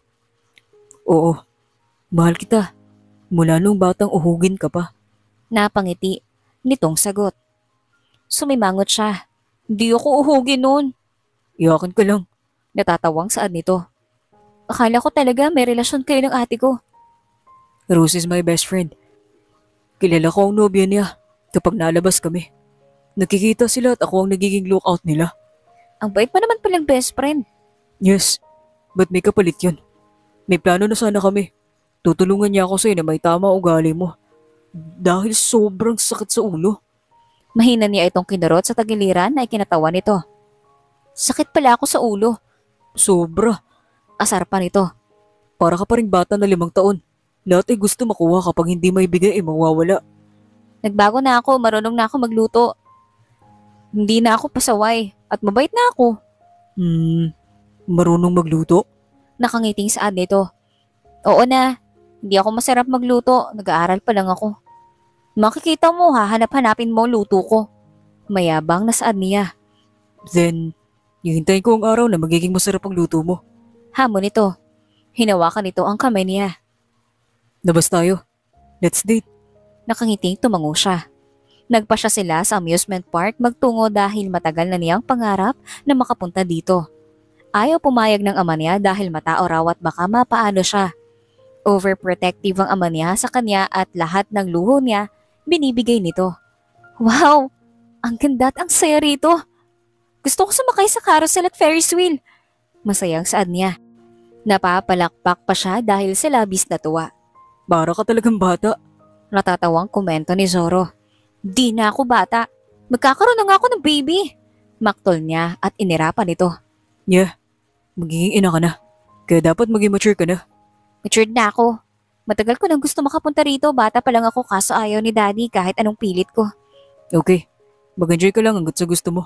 Oo, mahal kita. Mula nung batang uhugin ka pa. Napangiti nitong sagot. Sumimangot siya. Di ako uhugin noon. Iyakan ka lang. Natatawang saad nito. Akala ko talaga may relasyon kayo ng ate ko. Rose is my best friend. Kilala ko ang nobya niya kapag nalabas kami. Nakikita sila at ako ang nagiging lookout nila. Ang bait mo naman palang best friend. Yes, but may kapalit yun. May plano na sana kami. Tutulungan niya ako sa'yo na may tama ugali mo. Dahil sobrang sakit sa ulo. Mahina niya itong kinurot sa tagiliran na ikinatawa nito. Sakit pala ako sa ulo. Sobra. Asar pa nito. Para ka pa ring bata na limang taon. Lahat ay gusto makuha kapag hindi may bigay ay mawawala. Nagbago na ako, marunong na ako magluto. Hindi na ako pasaway at mabait na ako. Hmm, marunong magluto? Nakangiting saad nito. Oo na, hindi ako masarap magluto, nag-aaral pa lang ako. Makikita mo, hahanap-hanapin mo luto ko. Mayabang na saad niya. Then, hihintayin ko ang araw na magiging masarap ang luto mo. Hamon nito. Hinawakan nito ang kamay niya. Labas tayo. Let's date. Nakangiting tumango siya. Nagpa siya sila sa amusement park magtungo dahil matagal na niyang pangarap na makapunta dito. Ayaw pumayag ng ama niya dahil matao raw at baka mapaano siya. Overprotective ang ama niya sa kanya at lahat ng luho niya binibigay nito. Wow! Ang ganda at ang saya rito. Gusto ko sumakay sa carousel at Ferris wheel. Masayang saad niya. Napapalakpak pa siya dahil sa labis na tuwa. Para ka talagang bata. Natatawang komento ni Zoro. Di na ako bata. Magkakaroon na nga ako ng baby. Maktol niya at inirapan ito. Yeah, magiging ina ka na. Kaya dapat maging mature ka na. Matured na ako. Matagal ko nang gusto makapunta rito. Bata pa lang ako kaso ayaw ni daddy kahit anong pilit ko. Okay, mag-enjoy ka lang hanggat sa gusto mo.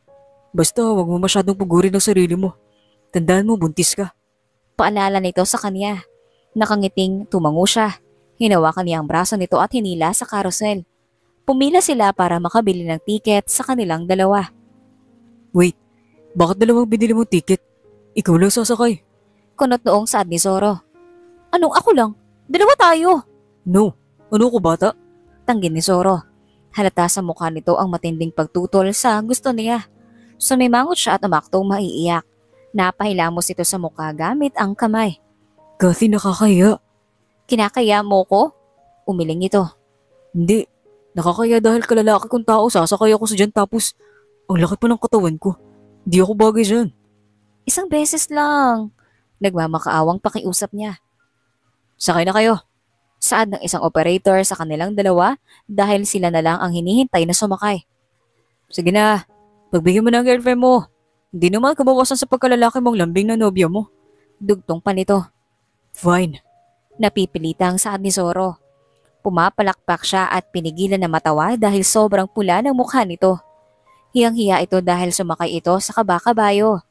Basta wag mo masyadong pugurin ang sarili mo. Tandaan mo, buntis ka. Paalala nito sa kanya. Nakangiting tumango siya. Hinawakan niya ang braso nito at hinila sa carousel. Pumila sila para makabili ng tiket sa kanilang dalawa. Wait, bakit dalawang binili mong ticket? Ikaw lang sasakay. Kunot noong saad ni Zoro. Anong ako lang? Dalawa tayo. No, ano ko bata? Tanggin ni Zoro. Halata sa mukha nito ang matinding pagtutol sa gusto niya. Sumimangot siya at umaktong maiiyak. Napahilamos ito sa mukha gamit ang kamay. Kathy, nakakaya. Kinakaya mo ko? Umiling ito. Hindi, nakakaya dahil kalalaki kong tao sasakay ako sa dyan tapos ang laki pa ng katawan ko. Di ako bagay dyan. Isang beses lang. Nagmamakaawang pakiusap niya. Sakay na kayo. Saad ng isang operator sa kanilang dalawa dahil sila na lang ang hinihintay na sumakay. Sige na, pagbigyan mo na ang girlfriend mo. Hindi naman kabawasan sa pagkalalaki mong lambing na nobya mo. Dugtong pa nito. Fine. Napipilitang saad ni Zoro. Pumapalakpak siya at pinigilan na matawa dahil sobrang pula ng mukha nito. Hiyang-hiya ito dahil sumakay ito sa kabakabayo.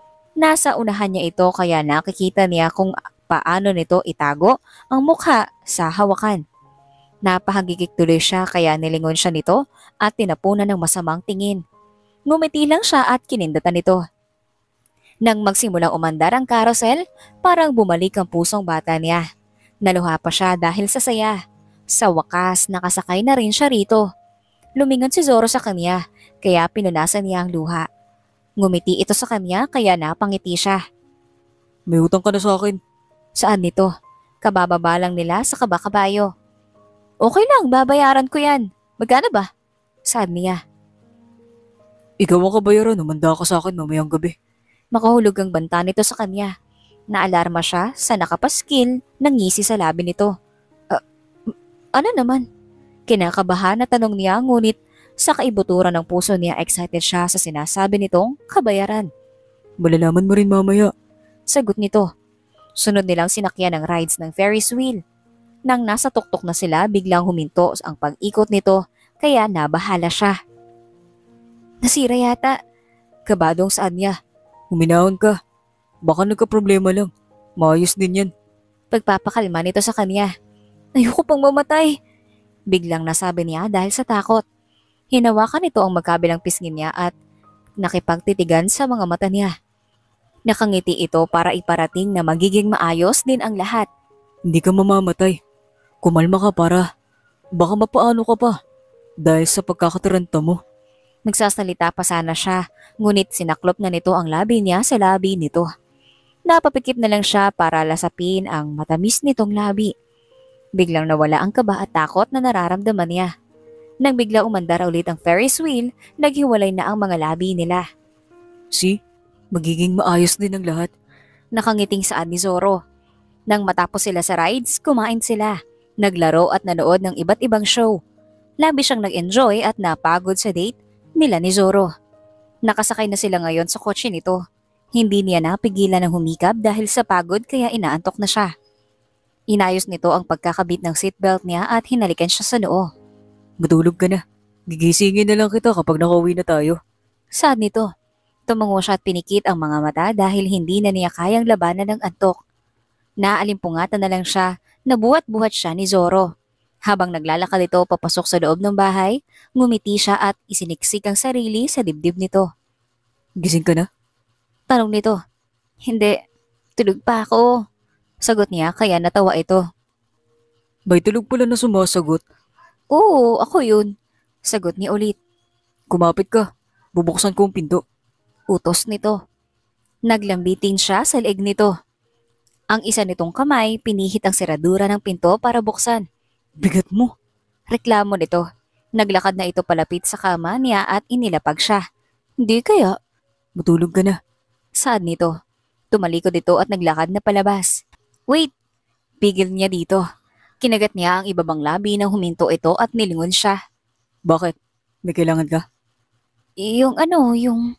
Nasa unahan niya ito kaya nakikita niya kung paano nito itago ang mukha sa hawakan. Napahagigik tuloy siya kaya nilingon siya nito at tinapunan ng masamang tingin. Ngumiti lang siya at kinindatan nito. Nang magsimulang umandar ang carousel, parang bumalik ang pusong bata niya. Naluha pa siya dahil sa saya. Sa wakas, nakasakay na rin siya rito. Lumingon si Zoro sa kanya, kaya pinunasan niya ang luha. Ngumiti ito sa kanya kaya napangiti siya. May utang ka na sa akin. Saan nito? Kabababa lang nila sa kabakabayo. Okay lang, babayaran ko yan. Magkano ba? Saan niya? Ikaw ang kabayaran, umanda ka sa akin mamayang gabi. Makahulog ang banta nito sa kanya. Naalarma siya sa nakapaskil ng ngisi sa labi nito. Uh, ano naman? Kinakabahan na tanong niya ngunit sa kaibuturan ng puso niya excited siya sa sinasabi nitong kabayaran. Malalaman mo rin mamaya. Sagot nito. Sunod nilang sinakyan ng rides ng Ferris wheel. Nang nasa tuktok na sila, biglang huminto ang pag-ikot nito kaya nabahala siya. Nasira yata. Kabadong saan niya. Huminahon ka. Baka nagka-problema lang. Maayos din yan. Pagpapakalma nito sa kanya. Ayoko pang mamatay. Biglang nasabi niya dahil sa takot. Hinawakan nito ang magkabilang pisngin niya at nakipagtitigan sa mga mata niya. Nakangiti ito para iparating na magiging maayos din ang lahat. Hindi ka mamamatay. Kumalma ka para baka mapaano ka pa dahil sa pagkakataranta mo. Nagsasalita pa sana siya, ngunit sinaklop na nito ang labi niya sa labi nito. Napapikit na lang siya para lasapin ang matamis nitong labi. Biglang nawala ang kaba at takot na nararamdaman niya. Nang bigla umandar ulit ang Ferris wheel, naghiwalay na ang mga labi nila. See? Magiging maayos din ang lahat. Nakangiting saan ni Zoro. Nang matapos sila sa rides, kumain sila. Naglaro at nanood ng iba't ibang show. Labi siyang nag-enjoy at napagod sa date nila ni Zoro. Nakasakay na sila ngayon sa kotse nito. Hindi niya napigilan ng humikab dahil sa pagod kaya inaantok na siya. Inayos nito ang pagkakabit ng seatbelt niya at hinalikan siya sa noo. Matulog ka na. Gigisingin na lang kita kapag nakauwi na tayo. Sad nito. Tumango siya at pinikit ang mga mata dahil hindi na niya kayang labanan ng antok. Naalimpungatan na lang siya, nabuhat-buhat siya ni Zoro. Habang naglalakad ito papasok sa loob ng bahay, ngumiti siya at isiniksik ang sarili sa dibdib nito. Gising ka na? Tanong nito. Hindi, tulog pa ako. Sagot niya kaya natawa ito. May tulog pala na sumasagot. Oo, ako yun. Sagot niya ulit. Kumapit ka. Bubuksan ko ang pinto. Utos nito. Naglambitin siya sa leeg nito. Ang isa nitong kamay pinihit ang seradura ng pinto para buksan. Bigat mo. Reklamo nito. Naglakad na ito palapit sa kama niya at inilapag siya. Hindi kaya. Matulog ka na. Saad nito. Tumalikod ito at naglakad na palabas. Wait! Pigil niya dito. Kinagat niya ang ibabang labi nang huminto ito at nilingon siya. Bakit? May kailangan ka? Yung ano, yung...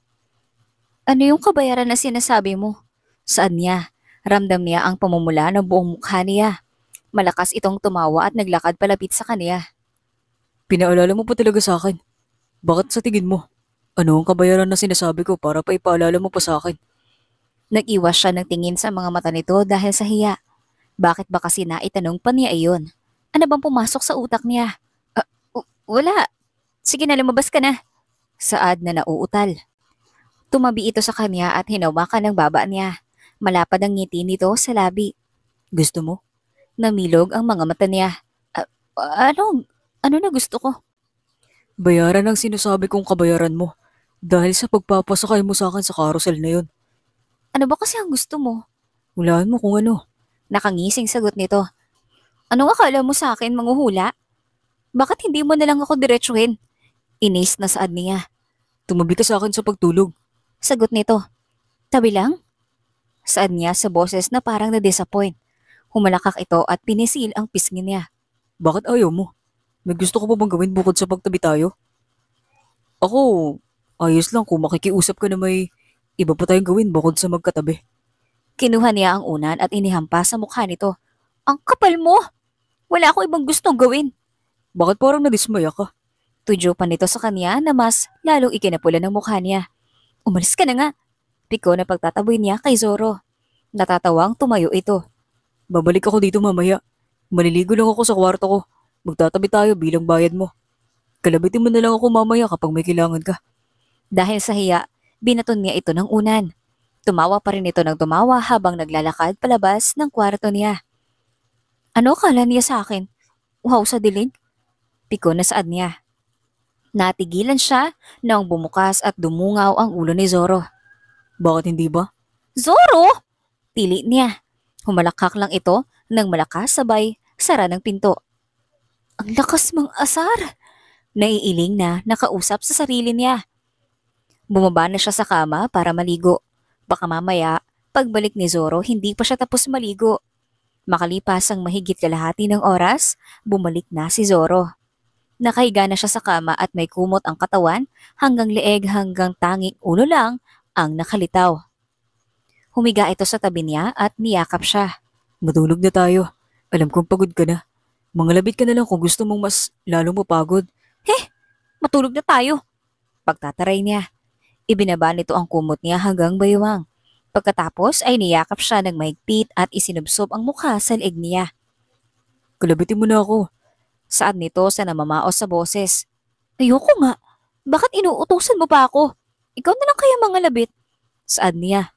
Ano yung kabayaran na sinasabi mo? Saan niya? Ramdam niya ang pamumula ng buong mukha niya. Malakas itong tumawa at naglakad palapit sa kanya. Pinaalala mo pa talaga sa akin. Bakit sa tingin mo? Ano ang kabayaran na sinasabi ko para pa ipaalala mo pa sa akin? Nag-iwas siya ng tingin sa mga mata nito dahil sa hiya. Bakit ba kasi naitanong pa niya iyon? Ano bang pumasok sa utak niya? Uh, w- wala. Sige na, lumabas ka na. Saad na nauutal. Tumabi ito sa kanya at hinawakan ng baba niya. Malapad ang ngiti nito sa labi. Gusto mo? Namilog ang mga mata niya. Uh, ano? Ano na gusto ko? Bayaran ang sinasabi kong kabayaran mo. Dahil sa pagpapasakay mo sa akin sa carousel na yon. Ano ba kasi ang gusto mo? Hulaan mo kung ano. Nakangising sagot nito. Anong akala mo sa akin, manghuhula? Bakit hindi mo na lang ako diretsuhin? Inis na saad niya. Tumabi ka sa akin sa pagtulog. Sagot nito. Tabi lang? Saad niya sa boses na parang na-disappoint. Humalakak ito at pinisil ang pisngi niya. Bakit ayaw mo? May gusto ko pa bang gawin bukod sa pagtabi tayo? Ako, ayos lang kung makikiusap ka na may iba pa tayong gawin bukod sa magkatabi. Kinuha niya ang unan at inihampas sa mukha nito. Ang kapal mo! Wala ako ibang gustong gawin. Bakit parang nadismaya ka? Tudyo pa nito sa kanya na mas lalong ikinapula ng mukha niya. Umalis ka na nga. Piko na pagtataboy niya kay Zoro. Natatawang tumayo ito. Babalik ako dito mamaya. Maliligo lang ako sa kwarto ko. Magtatabi tayo bilang bayad mo. Kalabitin mo na lang ako mamaya kapag may kailangan ka. Dahil sa hiya, binaton niya ito ng unan. Tumawa pa rin ito ng tumawa habang naglalakad palabas ng kwarto niya. Ano kala niya sa akin? Wow sa dilig? Piko na saad niya. Natigilan siya nang bumukas at dumungaw ang ulo ni Zoro. Bakit hindi ba? Zoro! Tili niya. Humalakak lang ito nang malakas sabay sara ng pinto. Ang lakas mang asar! Naiiling na nakausap sa sarili niya. Bumaba na siya sa kama para maligo. Baka mamaya, pagbalik ni Zoro, hindi pa siya tapos maligo. Makalipas ang mahigit kalahati ng oras, bumalik na si Zoro. Nakahiga na siya sa kama at may kumot ang katawan hanggang leeg hanggang tanging ulo lang ang nakalitaw. Humiga ito sa tabi niya at niyakap siya. Matulog na tayo. Alam kong pagod ka na. Mangalabit ka na lang kung gusto mong mas lalong mapagod. Matulog na tayo. Pagtataray niya, ibinaba nito ang kumot niya hanggang baywang. Pagkatapos ay niyakap siya ng mahigpit at isinubsob ang mukha sa leeg niya. Kalabitin mo na ako. Saad nito sa namamaos sa boses. Ayoko nga. Bakit inuutusan mo pa ako? Ikaw na lang kaya mangalabit. Saad niya.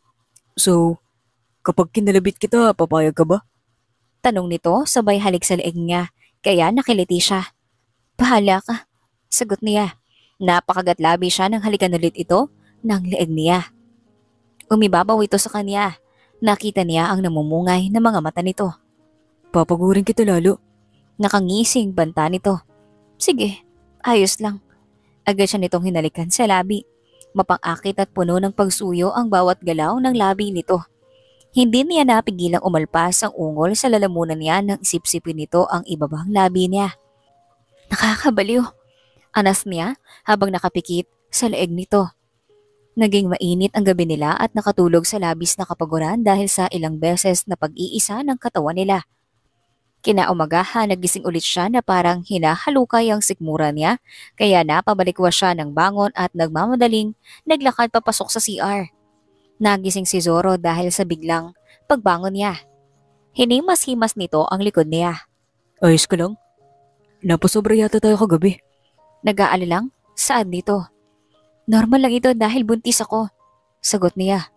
So, kapag kinalabit kita, papayag ka ba? Tanong nito sabay halik sa leeg niya. Kaya nakiliti siya. Bahala ka. Sagot niya. Napakagatlabi siya nang halikan ulit ito ng leeg niya. Umibabaw ito sa kanya. Nakita niya ang namumungay na mga mata nito. Papagurin kita lalo. Nakangising banta nito. Sige, ayos lang. Agad siya nitong hinalikan sa labi. Mapang-akit at puno ng pagsuyo ang bawat galaw ng labi nito. Hindi niya napigilang umalpas ang ungol sa lalamunan niya nang isipsipin nito ang ibabang labi niya. Nakakabaliw. Anas niya habang nakapikit sa leeg nito. Naging mainit ang gabi nila at nakatulog sa labis na kapaguran dahil sa ilang beses na pag-iisa ng katawan nila. Kinaumagahan nagising ulit siya na parang hinahalukay ang sikmura niya kaya napabalikwas siya ng bangon at nagmamadaling naglakad papasok sa C R. Nagising si Zoro dahil sa biglang pagbangon niya. Hinimas-himas nito ang likod niya. Ayos ka lang? Napasobra yata tayo kagabi. Nag-aalilang, saan dito? Normal lang ito dahil buntis ako. Sagot niya.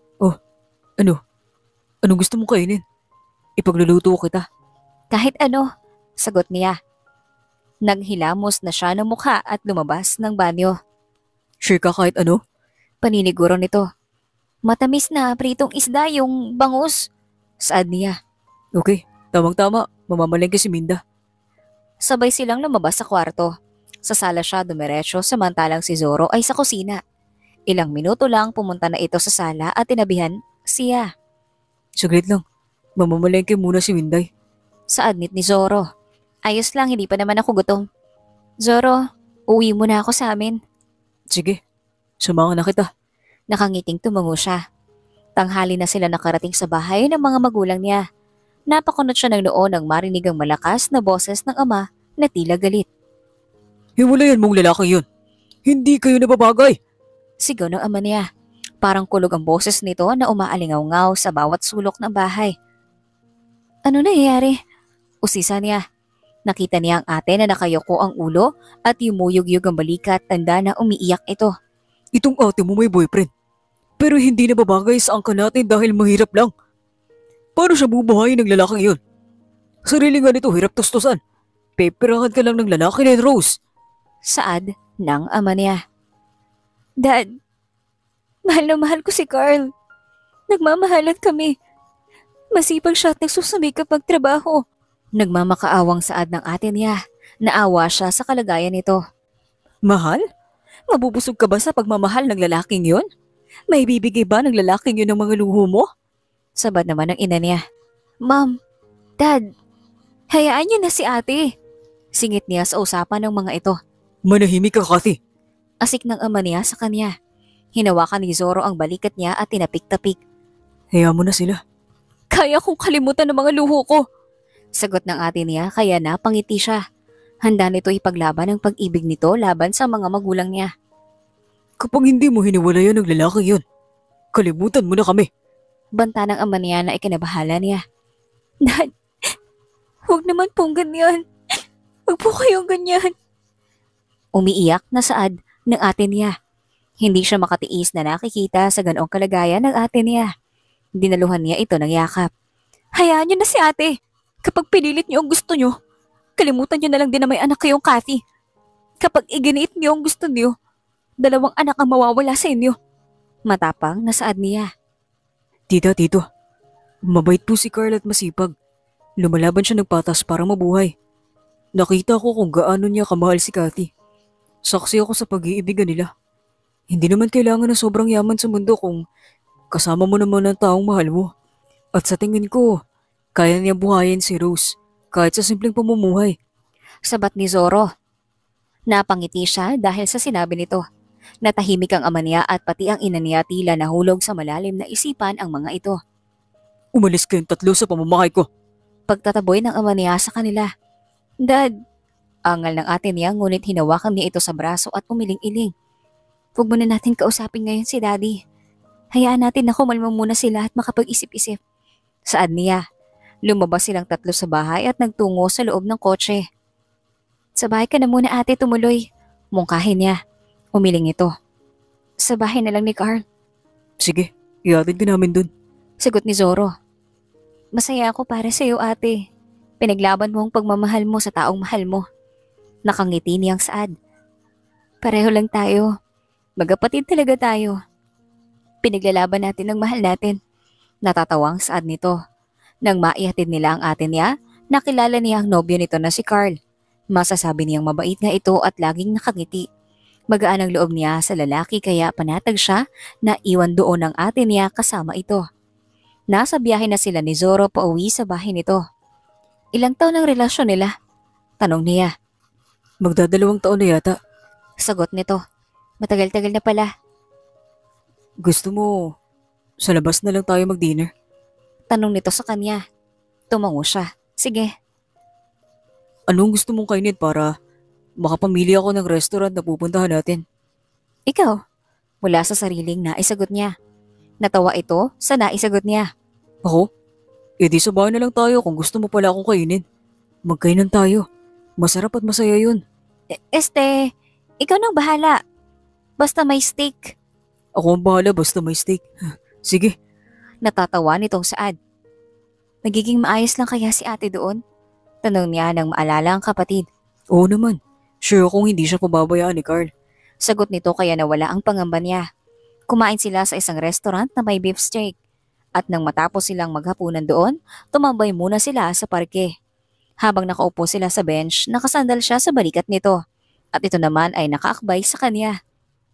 Ano? Anong gusto mong kainin? Ipagluluto kita. Kahit ano, sagot niya. Naghilamos na siya ng mukha at lumabas ng banyo. Sure ka kahit ano? Paniniguro nito. Matamis na pritong isda yung bangus. Saad niya. Okay, tamang-tama. Mamamalengke si Minda. Sabay silang lumabas sa kwarto. Sa sala siya dumiretso samantalang si Zoro ay sa kusina. Ilang minuto lang pumunta na ito sa sala at tinabihan siya. Saglit lang. Mamamalengke muna si Minday. Saadnit ni Zoro. Ayos lang, hindi pa naman ako gutom. Zoro, uwi mo na ako sa amin. Sige, samahan na kita. Nakangiting tumango siya. Tanghali na sila nakarating sa bahay ng mga magulang niya. Napakunot siya ng noo nang marinig ang malakas na boses ng ama na tila galit. Hiwalayan mong lalaki yun. Hindi kayo nababagay. Sigaw ng ama niya. Parang kulog ang boses nito na umaalingaw-ngaw sa bawat sulok ng bahay. Ano nangyayari? Usisa niya. Nakita niya ang ate na nakayoko ang ulo at yumuyog-yug ang balikat tanda na umiiyak ito. Itong ate mo may boyfriend. Pero hindi nababagay sa angka natin dahil mahirap lang. Paano siya bubuhayin ng lalaking yun? Sarili nga nito hirap tustusan. Peperahan ka lang ng lalaki na Rose. Saad ng ama niya. Dad, mahal na mahal ko si Carl. Nagmamahalan kami. Masipag siya at nagsusumikap magtrabaho. Nagmamakaawang saad ng ate niya. Naawa siya sa kalagayan nito. Mahal? Mabubusog ka ba sa pagmamahal ng lalaking yun? May bibigay ba ng lalaking yun ng mga luho mo? Sabad naman ng ina niya. Ma'am, Dad, hayaan niyo na si ate. Singit niya sa usapan ng mga ito. Manahimik ka, Kathy. Asik ng ama niya sa kanya. Hinawakan ni Zoro ang balikat niya at tinapik-tapik. Hayaan mo na sila. Kaya kong kalimutan ng mga luho ko. Sagot ng ate niya kaya napangiti siya. Handa nito ipaglaban ang pag-ibig nito laban sa mga magulang niya. Kapag hindi mo hiniwalayan ng lalaki yun, kalimutan mo na kami. Banta ng ama niya na ikinabahala niya. Dad, huwag naman pong ganyan. Huwag po kayong ganyan. Umiiyak na saad ng ate niya. Hindi siya makatiis na nakikita sa ganoong kalagayan ng ate niya. Dinaluhan niya ito ng yakap. Hayaan niyo na si ate. Kapag pinilit niyo ang gusto niyo, kalimutan niyo na lang din na may anak kayong Kathy. Kapag iginiit niyo ang gusto niyo, dalawang anak ang mawawala sa inyo. Matapang na saad niya. Tita, tito. Mabait po si Carl at masipag. Lumalaban siya ng patas para mabuhay. Nakita ko kung gaano niya kamahal si Kathy. Saksi ako sa pag-iibigan nila. Hindi naman kailangan ng sobrang yaman sa mundo kung kasama mo naman ang taong mahal mo. At sa tingin ko, kaya niya buhayin si Rose kahit sa simpleng pamumuhay. Sabat ni Zoro. Napangiti siya dahil sa sinabi nito. Natahimik ang ama niya at pati ang ina niya tila nahulog sa malalim na isipan ang mga ito. Umalis kayong tatlo sa pamamahay ko. pagtataboy ng ama niya sa kanila. Dad, angal ng ate niya ngunit hinawakan niya ito sa braso at umiling-iling. Huwag muna natin kausapin ngayon si Daddy. Hayaan natin na kumalma muna sila at makapag-isip-isip. Saad niya. Lumabas silang tatlo sa bahay at nagtungo sa loob ng kotse. Sa bahay ka na muna ate, tumuloy. Mungkahin niya. Umiling ito. Sa bahay na lang ni Carl. Sige, ihatid ka namin dun. Sagot ni Zoro. Masaya ako para sa iyo ate. Pinaglaban mo ang pagmamahal mo sa taong mahal mo. Nakangiti niyang Saad. Pareho lang tayo. Magkapatid talaga tayo. Pinaglalaban natin ang mahal natin. Natatawang Saad nito. Nang maihatid nila ang ate niya, nakilala niya ang nobyo nito na si Carl. Masasabi niyang mabait nga ito at laging nakangiti. Magaan ang loob niya sa lalaki kaya panatag siya na iwan doon ang ate niya kasama ito. Nasa biyahe na sila ni Zoro pauwi sa bahay nito. Ilang taon ang relasyon nila? Tanong niya. Magdadalawang taon na yata. Sagot nito. Matagal-tagal na pala. Gusto mo, sa labas na lang tayo mag-dinner? Tanong nito sa kanya. Tumango siya. Sige. Anong gusto mong kainin para makapamili ako ng restaurant na pupuntahan natin? Ikaw. Mula sa sariling naisagot niya. Natawa ito sa naisagot niya. Ako? E di sa bahay na lang tayo kung gusto mo pala akong kainin. Magkainan tayo. Masarap at masaya yun. E- este, ikaw nang bahala. Basta may steak. Ako ang bahala basta may steak. Sige. Natatawa nitong Saad. Magiging maayos lang kaya si ate doon? Tanong niya nang maalala ang kapatid. Oo naman. Sure akong hindi siya pababayaan ni Carl. Sagot nito kaya nawala ang pangamba niya. Kumain sila sa isang restaurant na may beef steak. At nang matapos silang maghapunan doon, tumambay muna sila sa parke. Habang nakaupo sila sa bench, nakasandal siya sa balikat nito. At ito naman ay nakaakbay sa kanya.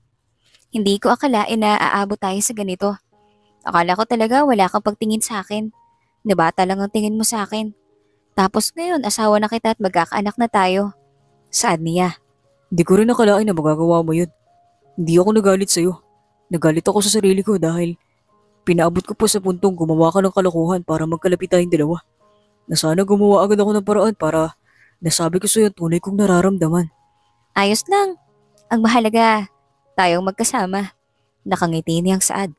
Hindi ko akalain na aabot tayo sa ganito. Akala ko talaga wala kang pagtingin sa akin. Nabata lang ang tingin mo sa akin. Tapos ngayon asawa na kita at magkakaanak na tayo. Saad niya. Di ko rin nakalain na magagawa mo yun. Hindi ako nagalit sa'yo. Nagalit ako sa sarili ko dahil pinaabot ko pa sa puntong gumawa ka ng kalokohan para magkalapit tayong dalawa. Na sana gumawa agad ako ng paraan para nasabi ko sa'yo ang tunay kong nararamdaman. Ayos lang. Ang mahalaga, tayong magkasama. Nakangiti niyang Saad.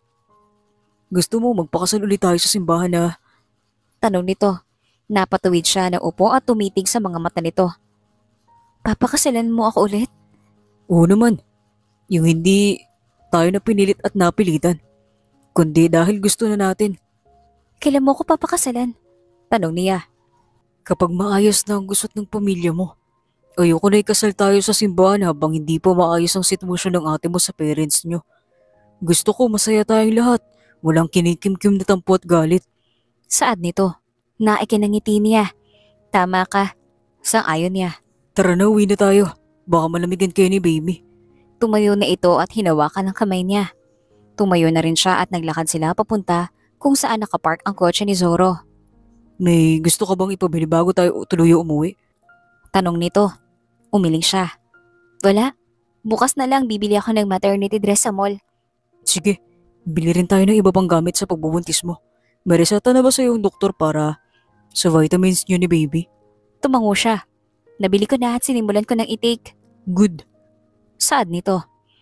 Gusto mo magpakasal ulit tayo sa simbahan na... Tanong nito. Napatuwid siya na upo at tumitig sa mga mata nito. Papakasalan mo ako ulit? Oo naman. Yung hindi tayo na pinilit at napilitan. Kundi dahil gusto na natin. Kailan mo ko papakasalan? Tanong niya. Kapag maayos na ang gusot ng pamilya mo. Ayoko na ikasal tayo sa simbahan habang hindi pa maayos ang sitwasyon ng ate mo sa parents nyo. Gusto ko masaya tayong lahat. Walang kinikimkim na tampo at galit. Saad nito. Naikinangiti niya. Tama ka. Sang-ayon niya. Tara na, uwi na tayo. Baka malamigan kayo ni baby. Tumayo na ito at hinawakan ang kamay niya. Tumayo na rin siya at naglakad sila papunta kung saan nakapark ang kotse ni Zoro. May gusto ka bang ipabili bago tayo tuluyo umuwi? Tanong nito. Umiling siya. Wala. Bukas na lang bibili ako ng maternity dress sa mall. Sige, bili rin tayo ng iba pang gamit sa pagbubuntis mo. May reseta na ba sa yung doktor para sa vitamins niyo ni baby? Tumango siya. Nabili ko na at sinimulan ko ng itake. Good. Saad nito.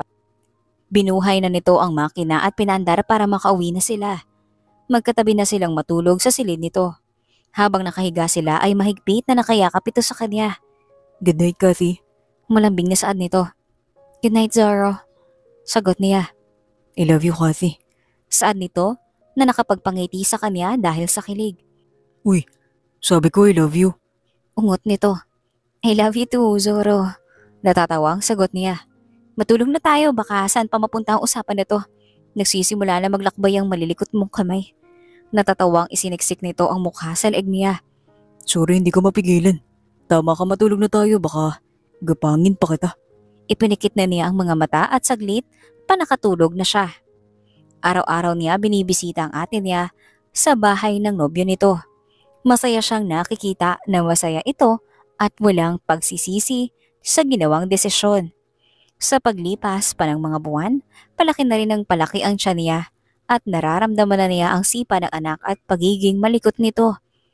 Binuhay na nito ang makina at pinaandar para makauwi na sila. Magkatabi na silang matulog sa silid nito. Habang nakahiga sila ay mahigpit na nakayakap ito sa kanya. Good night, Kathy. Malambing na Saad nito. Good night, Zoro. Sagot niya. I love you, Kathy. Saad nito na nakapagpangiti sa kanya dahil sa kilig. Uy, sabi ko I love you. Ungot nito. I love you too, Zoro. Natatawang sagot niya. Matulog na tayo, baka saan pa mapunta ang usapan na to. Nagsisimula na maglakbay ang malilikot mong kamay. Natatawang isiniksik nito ang mukha sa leeg niya. Sorry, hindi ko mapigilan. Tama ka, matulog na tayo, baka gapangin pa kita. Ipinikit na niya ang mga mata at saglit, panakatulog na siya. Araw-araw niya binibisita ang ate niya sa bahay ng nobyo nito. Masaya siyang nakikita na masaya ito at walang pagsisisi sa ginawang desisyon. Sa paglipas pa ng mga buwan, palaki na rin ng palaki ang tiyan niya at nararamdaman na niya ang sipa ng anak at pagiging malikot nito.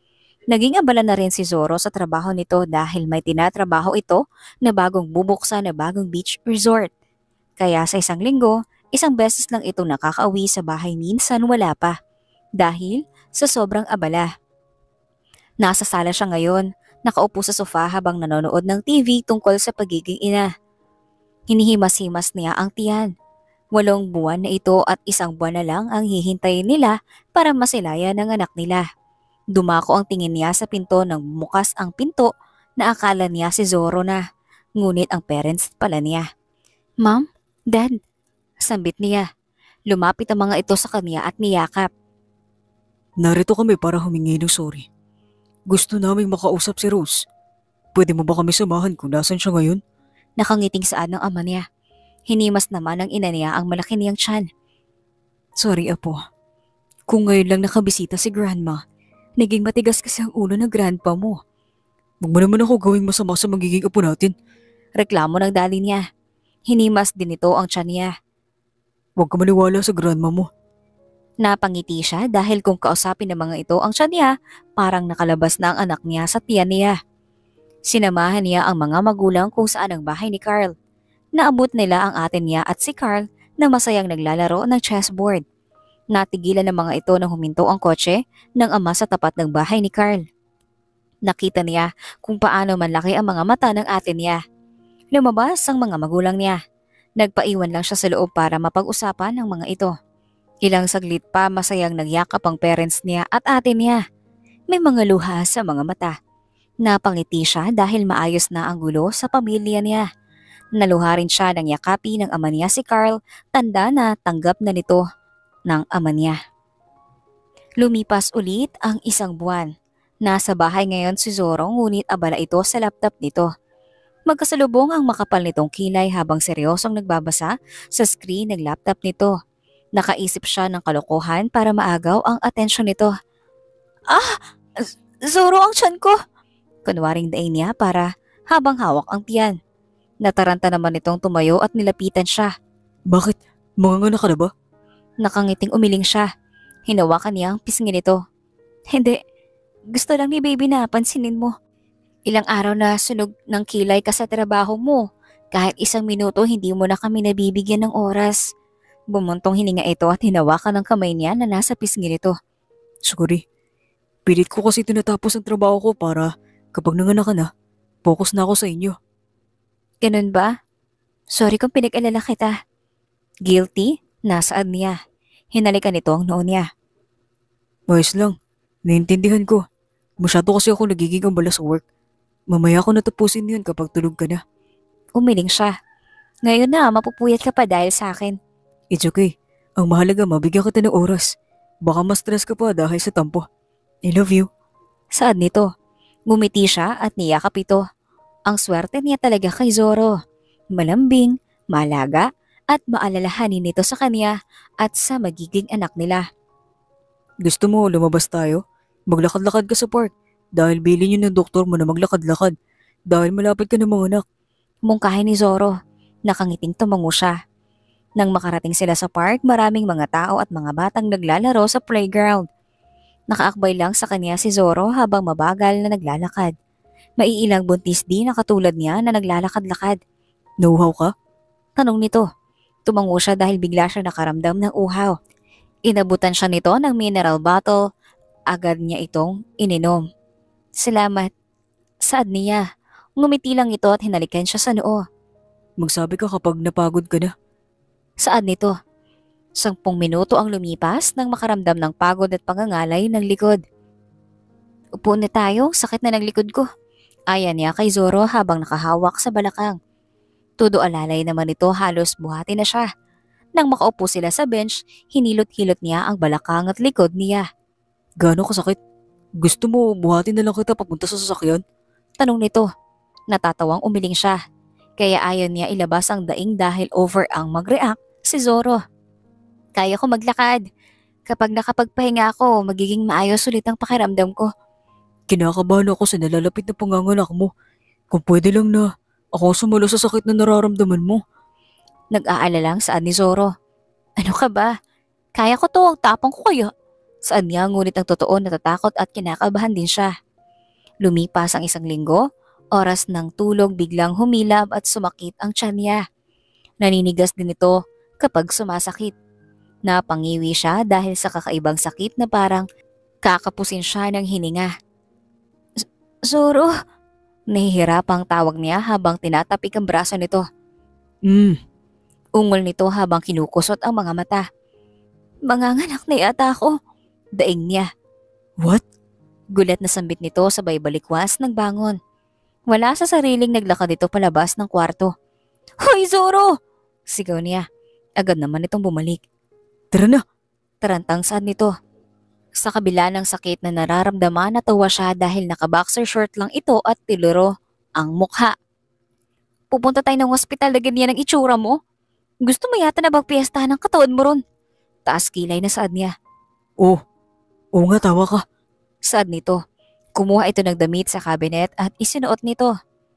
Naging abala na rin si Zoro sa trabaho nito dahil may tinatrabaho ito na bagong bubuksan na bagong beach resort. Kaya sa isang linggo, isang beses lang itong nakakauwi sa bahay minsan wala pa. Dahil sa sobrang abala. Nasa sala siya ngayon, nakaupo sa sofa habang nanonood ng T V tungkol sa pagiging ina. Hinihimas-himas niya ang tiyan. Walong buwan na ito at isang buwan na lang ang hihintayin nila para masilayan ng anak nila. Dumako ang tingin niya sa pinto nang bumukas ang pinto na akala niya si Zoro na. Ngunit ang parents pala niya. Mom? Dad? Sambit niya. Lumapit ang mga ito sa kanya at niyakap. Narito kami para humingi ng sorry. Gusto naming makausap si Rose. Pwede mo ba kami samahan kung nasan siya ngayon? Nakangiting saad ng ama niya. Hinimas naman ng ina niya ang malaki niyang tiyan. Sorry, Apo. Kung ngayon lang nakabisita si Grandma, naging matigas kasi ang ulo ng grandpa mo. Huwag mo naman ako gawing masama sa magiging apo natin. Reklamo ng dali niya. Hinimas din ito ang tiyan niya. Huwag ka maniwala sa grandma mo. Napangiti siya dahil kung kausapin ng mga ito ang tiyan niya, parang nakalabas na ang anak niya sa tiyan niya. Sinamahan niya ang mga magulang kung saan ang bahay ni Carl. Naabot nila ang ate niya at si Carl na masayang naglalaro ng chessboard. Natigilan ng mga ito na huminto ang kotse ng ama sa tapat ng bahay ni Carl. Nakita niya kung paano manlaki ang mga mata ng ate niya. Lumabas ang mga magulang niya. Nagpaiwan lang siya sa loob para mapag-usapan ng mga ito. Ilang saglit pa masayang nagyakap ang parents niya at ate niya. May mga luha sa mga mata. Napangiti siya dahil maayos na ang gulo sa pamilya niya. Naluha rin siya ng yakapi ng ama niya si Carl, tanda na tanggap na nito ng ama niya. Lumipas ulit ang isang buwan. Nasa bahay ngayon si Zoro ngunit abala ito sa laptop nito. Magkasalubong ang makapal nitong kilay habang seryosong nagbabasa sa screen ng laptop nito. Nakaisip siya ng kalokohan para maagaw ang atensyon nito. Ah! Zoro ang tiyan ko! Kunwaring daing niya para habang hawak ang tiyan. Nataranta naman itong tumayo at nilapitan siya. Bakit? Mga ka na ba? Nakangiting umiling siya. Hinawakan niya ang pisngi nito. Hindi. Gusto lang ni baby na pansinin mo. Ilang araw na sunog ng kilay ka sa trabaho mo. Kahit isang minuto hindi mo na kami nabibigyan ng oras. Bumuntong hininga ito at hinawakan ng kamay niya na nasa pisngi nito. Sorry. Pilit ko kasi tinatapos ang trabaho ko para kapag nanganak ka na, focus na ako sa inyo. Ganun ba? Sorry kung pinag-alala kita. Guilty? Nasaan niya? Hinalikan nito ang noo niya. Ayos lang. Naintindihan ko. Masyado kasi ako nagiging ambala sa work. Mamaya ko natapusin yun kapag tulog ka na. Umiling siya. Ngayon na, mapupuyat ka pa dahil sa akin. It's okay. Ang mahalaga mabigyan kita ng oras. Baka mas stress ka pa dahil sa tampo. I love you. Saad nito. Ngumiti siya at niyakap ito. Ang swerte niya talaga kay Zoro. Malambing, malaga, at maalalahanin nito sa kanya at sa magiging anak nila. Gusto mo lumabas tayo? Maglakad-lakad ka sa park. Dahil bilin yun ng doktor mo na maglakad-lakad. Dahil malapit ka ng mga anak. Mungkahin ni Zoro. Nakangiting tumango siya. Nang makarating sila sa park, maraming mga tao at mga batang naglalaro sa playground. Nakaakbay lang sa kanya si Zoro habang mabagal na naglalakad. Maiilang buntis din na katulad niya na naglalakad-lakad. Nauhaw ka? Tanong nito. Tumango siya dahil bigla siya nakaramdam ng uhaw. Inabutan siya nito ng mineral bottle. Agad niya itong ininom. Salamat. Saad niya. Ngumiti lang ito at hinalikan siya sa noo. Magsabi ka kapag napagod ka na. Saad nito. Sampung minuto ang lumipas nang makaramdam ng pagod at pangangalay ng likod. Upo na tayo, sakit na ng likod ko. Ayan niya kay Zoro habang nakahawak sa balakang. Todo alalay naman ito, halos buhati na siya. Nang makaupo sila sa bench, hinilot-hilot niya ang balakang at likod niya. Gaano kasakit? Gusto mo buhatin na lang kita papunta sa sasakyan? Tanong nito. Natatawang umiling siya. Kaya ayon niya ilabas ang daing dahil over ang mag-react si Zoro. Kaya ko maglakad. Kapag nakapagpahinga ako, magiging maayos ulit ang pakiramdam ko. Kinakabahan ako sa nalalapit na panganganak mo. Kung pwede lang na ako sumalo sa sakit na nararamdaman mo. Nag-aalalang saan ni Zoro. Ano ka ba? Kaya ko to, ang tapang ko kayo. Saan niya ngunit ang totoo natatakot at kinakabahan din siya. Lumipas ang isang linggo, oras ng tulog biglang humilab at sumakit ang tiyan niya. Naninigas din ito kapag sumasakit. Napangiwi siya dahil sa kakaibang sakit na parang kakapusin siya ng hininga. Zoro! Nahihirapang tawag niya habang tinatapik ang braso nito. Hmm, Ungol nito habang kinukusot ang mga mata. Manganganak na yata ako. Daing niya. what? Gulat na sambit nito sabay balikwas ng bangon. Wala sa sariling naglakad ito palabas ng kwarto. Hoy Zoro! Sigaw niya. Agad naman itong bumalik. Tara na! Tarantang saan nito. Sa kabila ng sakit na nararamdaman, natawa siya dahil naka-boxer short lang ito at tiluro ang mukha. Pupunta tayo ng hospital na ganyan ang itsura mo? Gusto mo yata na magpiesta ng katawan mo ron? Taas kilay na saad niya. Oh, oo nga tawa ka. Saad nito. Kumuha ito ng damit sa cabinet at isinuot nito.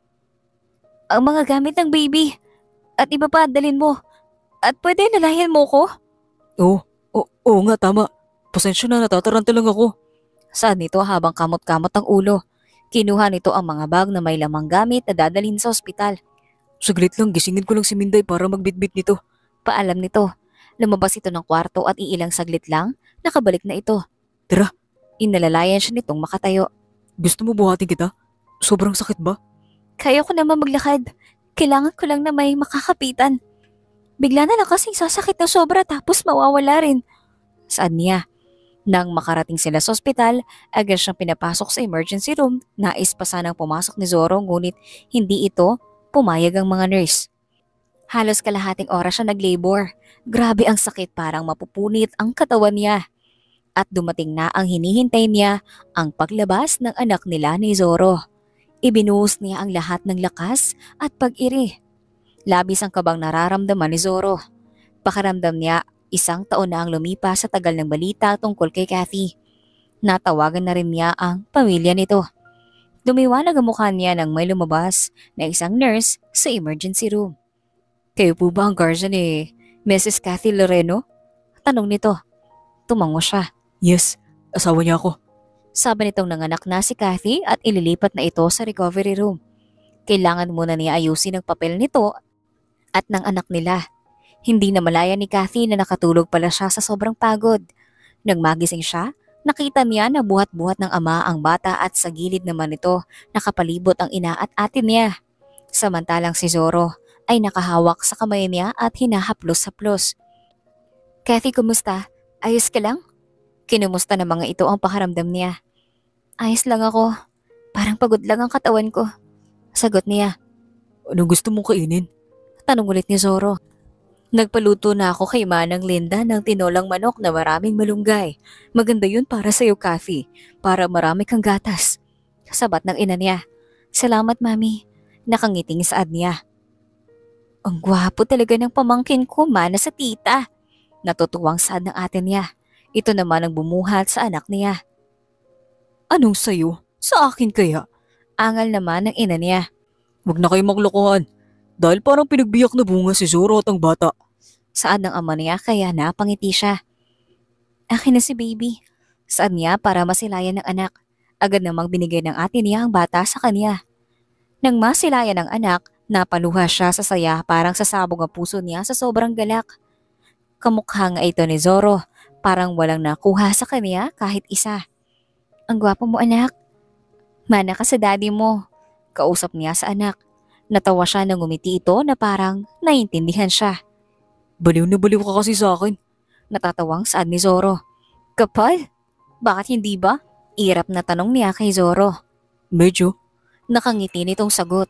Ang mga gamit ng baby. At iba pa dalhin mo. At pwede lalayan mo ko? Oo, oo, oo nga tama. Pasensya na, natataranta lang ako. Saad nito habang kamot-kamot ang ulo. Kinuha nito ang mga bag na may lamang gamit na dadalhin sa ospital. Saglit lang, gisingin ko lang si Minday para magbitbit nito. Paalam nito. Lumabas ito ng kwarto at iilang saglit lang, nakabalik na ito. Tara. Inalalayan siya nitong makatayo. Gusto mo buhatin kita? Sobrang sakit ba? Kaya ko naman maglakad. Kailangan ko lang na may makakapitan. Bigla na lang kasing sasakit na sobra tapos mawawala rin. Saad niya. Nang makarating sila sa ospital, agad siyang pinapasok sa emergency room. Nais pa sanang pumasok ni Zoro ngunit hindi ito pumayag ang mga nurse. Halos kalahating oras siya nag-labor. Grabe ang sakit, parang mapupunit ang katawan niya. At dumating na ang hinihintay niya, ang paglabas ng anak nila ni Zoro. Ibinuhos niya ang lahat ng lakas at pag-iri. Labis ang kabang nararamdaman ni Zoro. Pakiramdam niya, isang taon na ang lumipas sa tagal ng balita tungkol kay Kathy. Natawagan na rin niya ang pamilya nito. Dumiwanag ang mukha niya nang may lumabas na isang nurse sa emergency room. Kayo po ba ang guardian ni Missus Kathy Loreno? Tanong nito. Tumango siya. Yes, asawa niya ako. Sabi nitong nanganak na si Kathy at ililipat na ito sa recovery room. Kailangan muna niya ayusin ang papel nito at ng anak nila. Hindi na malaya ni Kathy na nakatulog pala siya sa sobrang pagod. Nang magising siya, nakita niya na buhat-buhat ng ama ang bata at sa gilid naman nito nakapalibot ang ina at atin niya. Samantalang si Zoro ay nakahawak sa kamay niya at hinahaplos-haplos. Kathy, kumusta? Ayos ka lang? Kinumusta ng mga ito ang pakiramdam niya. Ayos lang ako. Parang pagod lang ang katawan ko. Sagot niya. Anong gusto mong kainin? Tanong ulit ni Zoro. Nagpaluto na ako kay Manang Linda ng tinolang manok na maraming malunggay. Maganda yun para sa'yo, Kathy. Para marami kang gatas. Sabat ng ina niya. Salamat, Mami. Nakangiting saad niya. Ang gwapo talaga ng pamangkin ko, mana sa tita. Natutuwang saad ng ate niya. Ito naman ang bumuhat sa anak niya. Anong sayo? Sa akin kaya? Angal naman ng ina niya. Huwag na kayo maglokohan. Dahil parang pinagbiyak na bunga si Zoro at ang bata. Saad ng ama niya kaya napangiti siya. Akin na si baby. Saad niya para masilayan ng anak. Agad namang binigay ng ate niya ang bata sa kanya. Nang masilayan ng anak, napaluha siya sa saya parang sasabog ang puso niya sa sobrang galak. Kamukha nga ito ni Zoro. Parang walang nakuha sa kanya kahit isa. Ang gwapo mo, anak. Mana ka sa daddy mo. Kausap niya sa anak. Natawa siya nang ngumiti ito na parang naiintindihan siya. Baliw na baliw ka kasi sa akin. Natatawang saad ni Zoro. Kapal? Bakit hindi ba? Irap na tanong niya kay Zoro. Medyo. Nakangiti nitong sagot.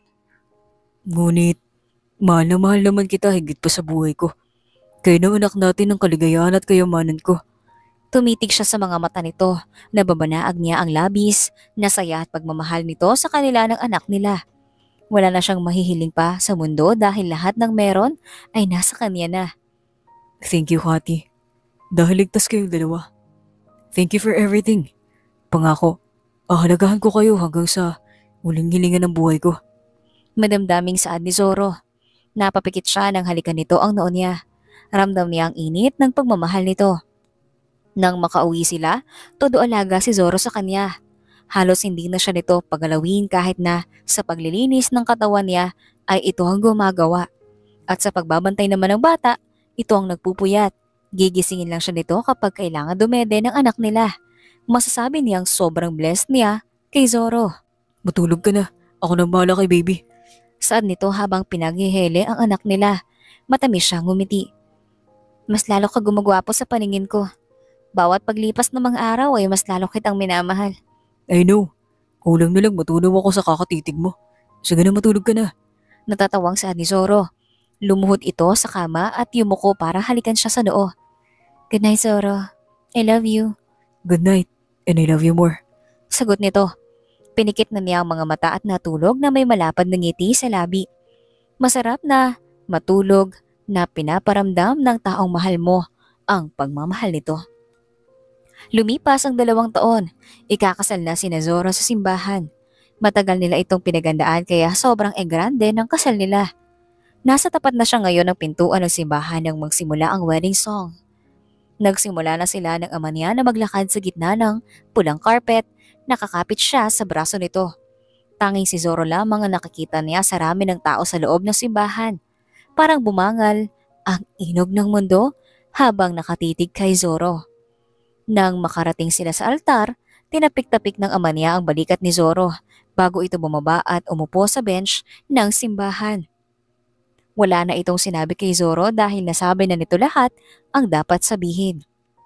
Ngunit, mahal na mahal naman kita higit pa sa buhay ko. Kayo ng anak natin ng kaligayahan at kayamanan ko. Tumitig siya sa mga mata nito. Nababanaag niya ang labis, nasaya at pagmamahal nito sa kanila ng anak nila. Wala na siyang mahihiling pa sa mundo dahil lahat ng meron ay nasa kanya na. Thank you, Kathy. Dahil ligtas kayong dalawa. Thank you for everything. Pangako, ahalagahan ko kayo hanggang sa muling hilingan ng buhay ko. Madamdaming saad ni Zoro. Napapikit siya nang halikan nito ang noon niya. Ramdam niya ang init ng pagmamahal nito. Nang makauwi sila, todo alaga si Zoro sa kanya. Halos hindi na siya nito pagalawin kahit na sa paglilinis ng katawan niya ay ito ang gumagawa. At sa pagbabantay naman ng bata, ito ang nagpupuyat. Gigisingin lang siya nito kapag kailangan dumede ng anak nila. Masasabi niyang sobrang blessed niya kay Zoro. Matulog ka na. Ako nang bahala kay baby. Saad nito habang pinaghihele ang anak nila. Matamis siyang ngumiti. Mas lalo ka gumagwapo sa paningin ko. Bawat paglipas ng mga araw ay mas lalo kitang minamahal. I know. Kulang na lang matunaw ako sa kakatitig mo. Sige na, matulog ka na. Natatawang saad ni Zoro. Lumuhod ito sa kama at yumuko para halikan siya sa noo. Good night, Zoro. I love you. Good night, and I love you more. Sagot nito. Pinikit na niya ang mga mata at natulog na may malapad na ngiti sa labi. Masarap na matulog na pinaparamdam ng taong mahal mo ang pagmamahal nito. Lumipas ang dalawang taon, ikakasal na si Zoro sa simbahan. Matagal nila itong pinagandaan kaya sobrang engrande ng kasal nila. Nasa tapat na siya ngayon ng pintuan ng simbahan nang magsimula ang wedding song. Nagsimula na sila ng ama niya na maglakad sa gitna ng pulang carpet. Nakakapit siya sa braso nito. Tanging si Zoro lamang ang nakikita niya sa rami ng tao sa loob ng simbahan. Parang bumangal ang inog ng mundo habang nakatitig kay Zoro. Nang makarating sila sa altar, tinapik-tapik ng ama niya ang balikat ni Zoro bago ito bumaba at umupo sa bench ng simbahan. Wala na itong sinabi kay Zoro dahil nasabi na nito lahat ang dapat sabihin.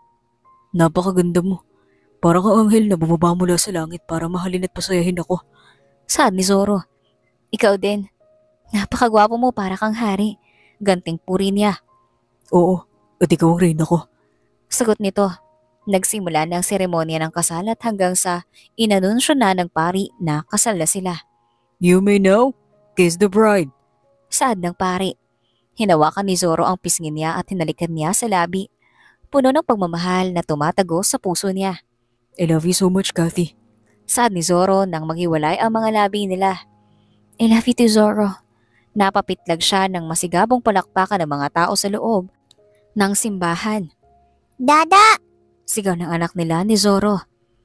Napakaganda mo. Parang ang anghel na bumaba mula sa langit para mahalin at pasayahin ako. Saad ni Zoro. Ikaw din. Napakagwapo mo para kang hari. Ganting puri niya. Oo, at ikaw ang reyna ko. Sagot nito. Nagsimula na ang seremonya ng kasal at hanggang sa inanunsyo na ng pari na kasal na sila. You may now kiss the bride. Saad ng pari. Hinawakan ni Zoro ang pisngin niya at hinalikan niya sa labi. Puno ng pagmamahal na tumatago sa puso niya. I love you so much, Kathy. Saad ni Zoro nang maghiwalay ang mga labi nila. I love you too, Zoro. Napapitlag siya ng masigabong palakpakan ng mga tao sa loob ng simbahan. Dada! Sigaw ng anak nila ni Zoro.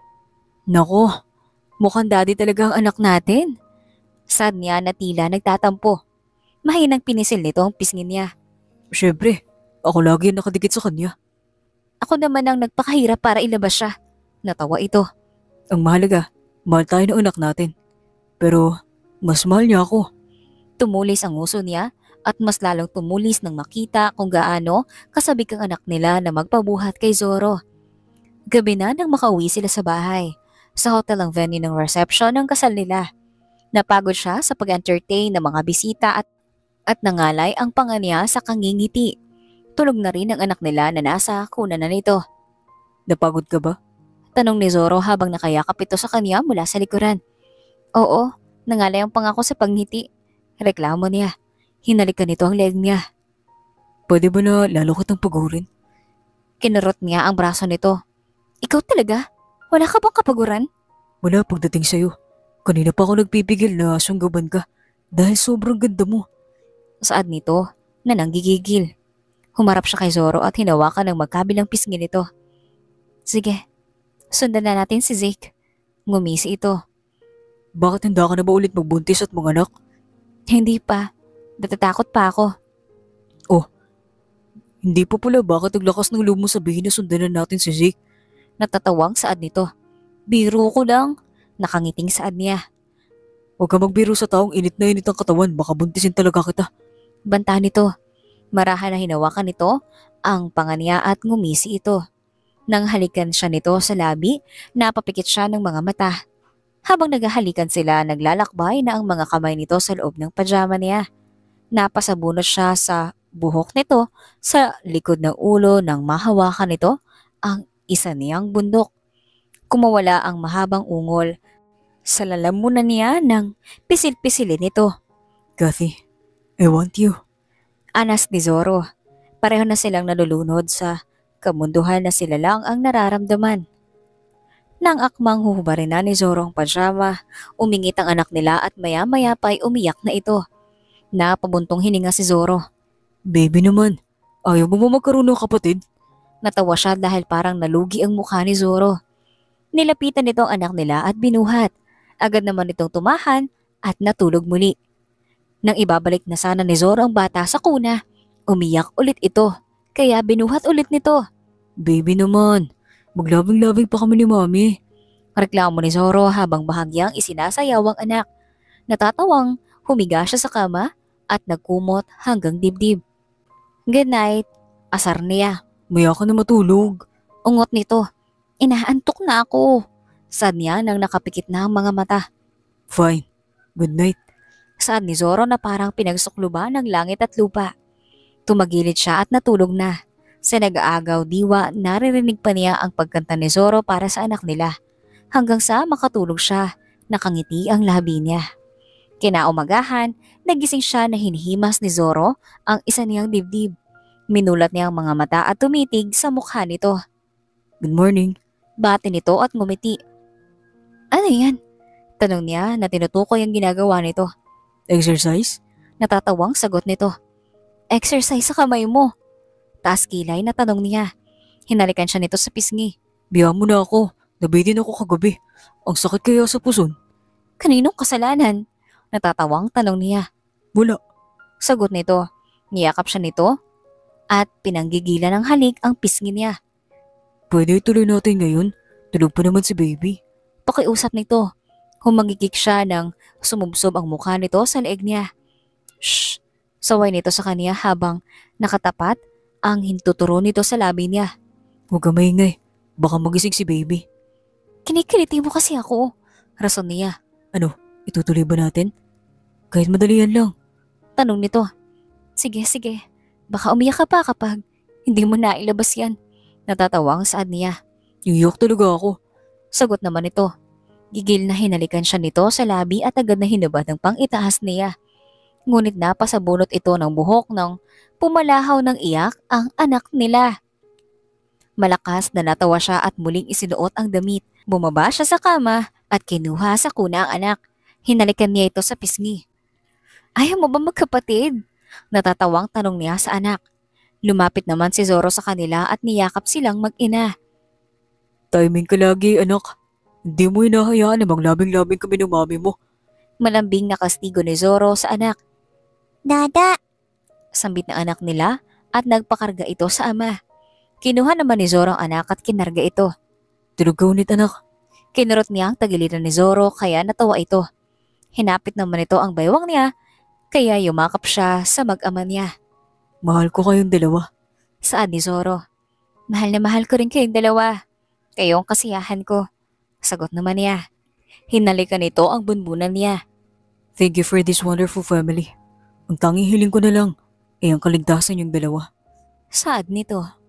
Nako, mukhang daddy talaga ang anak natin. Saad niya na tila nagtatampo. Mahinang pinisil nito ang pisngin niya. Siyempre, ako lagi ang nakadikit sa kanya. Ako naman ang nagpakahirap para ilabas siya. Natawa ito. Ang mahalaga, mahal tayo ng anak natin. Pero, mas mahal niya ako. Tumulis ang nguso niya at mas lalong tumulis nang makita kung gaano kasabik ang anak nila na magpabuhat kay Zoro. Gabi na nang makauwi sila sa bahay. Sa hotel ang venue ng reception ng kasal nila. Napagod siya sa pag-entertain ng mga bisita at, at nangalay ang panga niya sa kangingiti. Tulog na rin ang anak nila na nasa kuna na nito. Napagod ka ba? Tanong ni Zoro habang nakayakap ito sa kanya mula sa likuran. Oo, nangalay ang pangako sa pagngiti. Reklamo niya. Hinalikan nito ang leg niya. Pwede ba na lalo kitang pagurin? Kinurot niya ang braso nito. Ikaw talaga? Wala ka bang kapaguran? Wala pagdating sa'yo. Kanina pa ako nagpipigil na sunggaban ka dahil sobrang ganda mo. Saad nito na nanggigigil. Humarap siya kay Zoro at hinawakan ng magkabilang pisngi nito. Sige, sundan na natin si Zeke. Ngumisi ito. Bakit handa ka na ba ulit magbuntis at manganak? Hindi pa. Natatakot pa ako. Oh, hindi pa pala bakit naglakas ng loob mo sabihin na sundan na natin si Zeke? Natatawang saad nito. Biro ko lang. Nakangiting saad niya. Huwag ka magbiro sa taong init na init ang katawan, baka buntisin talaga kita. Banta nito. Marahan na hinawakan nito ang panga niya at ngumisi ito. Nang halikan siya nito sa labi, napapikit siya ng mga mata. Habang naghahalikan sila, naglalakbay na ang mga kamay nito sa loob ng pajama niya. Napasabunot siya sa buhok nito sa likod ng ulo nang mahawakan nito ang isa niyang bundok. Kumawala ang mahabang ungol sa lalamunan niya ng pisil-pisilin nito. Kathy, I want you. Anas ni Zoro. Pareho na silang nalulunod sa kamunduhan na sila lang ang nararamdaman. Nang akmang huhubarin na ni Zoro ang pajama, umingit ang anak nila at maya-maya pa'y umiyak na ito. Napabuntong hininga si Zoro. Baby naman, ayaw mo ba magkaroon ng kapatid? Natawa siya dahil parang nalugi ang mukha ni Zoro. Nilapitan nito ang anak nila at binuhat. Agad naman itong tumahan at natulog muli. Nang ibabalik na sana ni Zoro ang bata sa kuna, umiyak ulit ito. Kaya binuhat ulit nito. Baby naman, maglabing-labing pa kami ni Mami. Reklamo ni Zoro habang bahagyang isinasayaw ang anak. Natatawang humiga siya sa kama at nagkumot hanggang dibdib. Good night, asar niya. Maya ka na matulog. Ungot nito. Inaantok na ako. Sad niya nang nakapikit na ang mga mata. Fine. Good night. Sad ni Zoro na parang pinagsukluban ng langit at lupa. Tumagilid siya at natulog na. Sa nag-aagaw diwa, naririnig pa niya ang pagkanta ni Zoro para sa anak nila. Hanggang sa makatulog siya, nakangiti ang labi niya. Kinaumagahan, nagising siya na hinihimas ni Zoro ang isa niyang dibdib. Minulat niya ang mga mata at tumitig sa mukha nito. Good morning. Bati nito at ngumiti. Ano yan? Tanong niya na tinutukoy ang ginagawa nito. Exercise? Natatawang sagot nito. Exercise sa kamay mo. Taas kilay na tanong niya. Hinalikan siya nito sa pisngi. Biya mo na ako. Nabitin ako kagabi. Ang sakit kaya sa puson. Kaninong kasalanan? Natatawang tanong niya. Wala. Sagot nito. Niyakap siya nito at pinanggigilan ng halik ang pisngi niya. Pwede ituloy natin ngayon. Tulog pa naman si baby. Pakiusap nito. Humagigik siya nang sumubsob ang mukha nito sa leeg niya. Shh! Saway nito sa kanya habang nakatapat ang hintuturo nito sa labi niya. Huwag ka maingay. Baka magising si baby. Kinikiliti mo kasi ako. Rason niya. Ano? Itutuloy ba natin? Kahit madalian lang. Tanong nito. Sige, sige. Baka umiyak ka pa kapag hindi mo nailabas yan. Natatawang saad niya. Iyak talaga ako. Sagot naman ito. Gigil na hinalikan siya nito sa labi at agad na hinubad ng pang-itaas niya. Ngunit napasabunot ito ng buhok nang pumalahaw ng iyak ang anak nila. Malakas na natawa siya at muling isinuot ang damit. Bumaba siya sa kama at kinuha sa kuna ang anak. Hinalikan niya ito sa pisngi. Ayaw mo ba magkapatid? Natatawang tanong niya sa anak. Lumapit naman si Zoro sa kanila at niyakap silang mag-ina. Timing ka lagi, anak. Hindi mo hinahayaan na maglabing-labing kami ng mami mo. Malambing na kastigo ni Zoro sa anak. Dada! Sambit ng anak nila at nagpakarga ito sa ama. Kinuha naman ni Zoro ang anak at kinarga ito. Tulog ka ulit, anak. Kinurot niya ang tagiliran ni Zoro kaya natawa ito. Hinapit naman ito ang baywang niya kaya yumakap siya sa mag-ama niya. Mahal ko kayong dalawa. Saad ni Zoro. Mahal na mahal ko rin kayong dalawa. Kayong kasiyahan ko. Sagot naman niya. Hinalikan nito ang bunbunan niya. Thank you for this wonderful family. Ang tanging hiling ko na lang ay ang kaligtasan yung dalawa. Saad nito.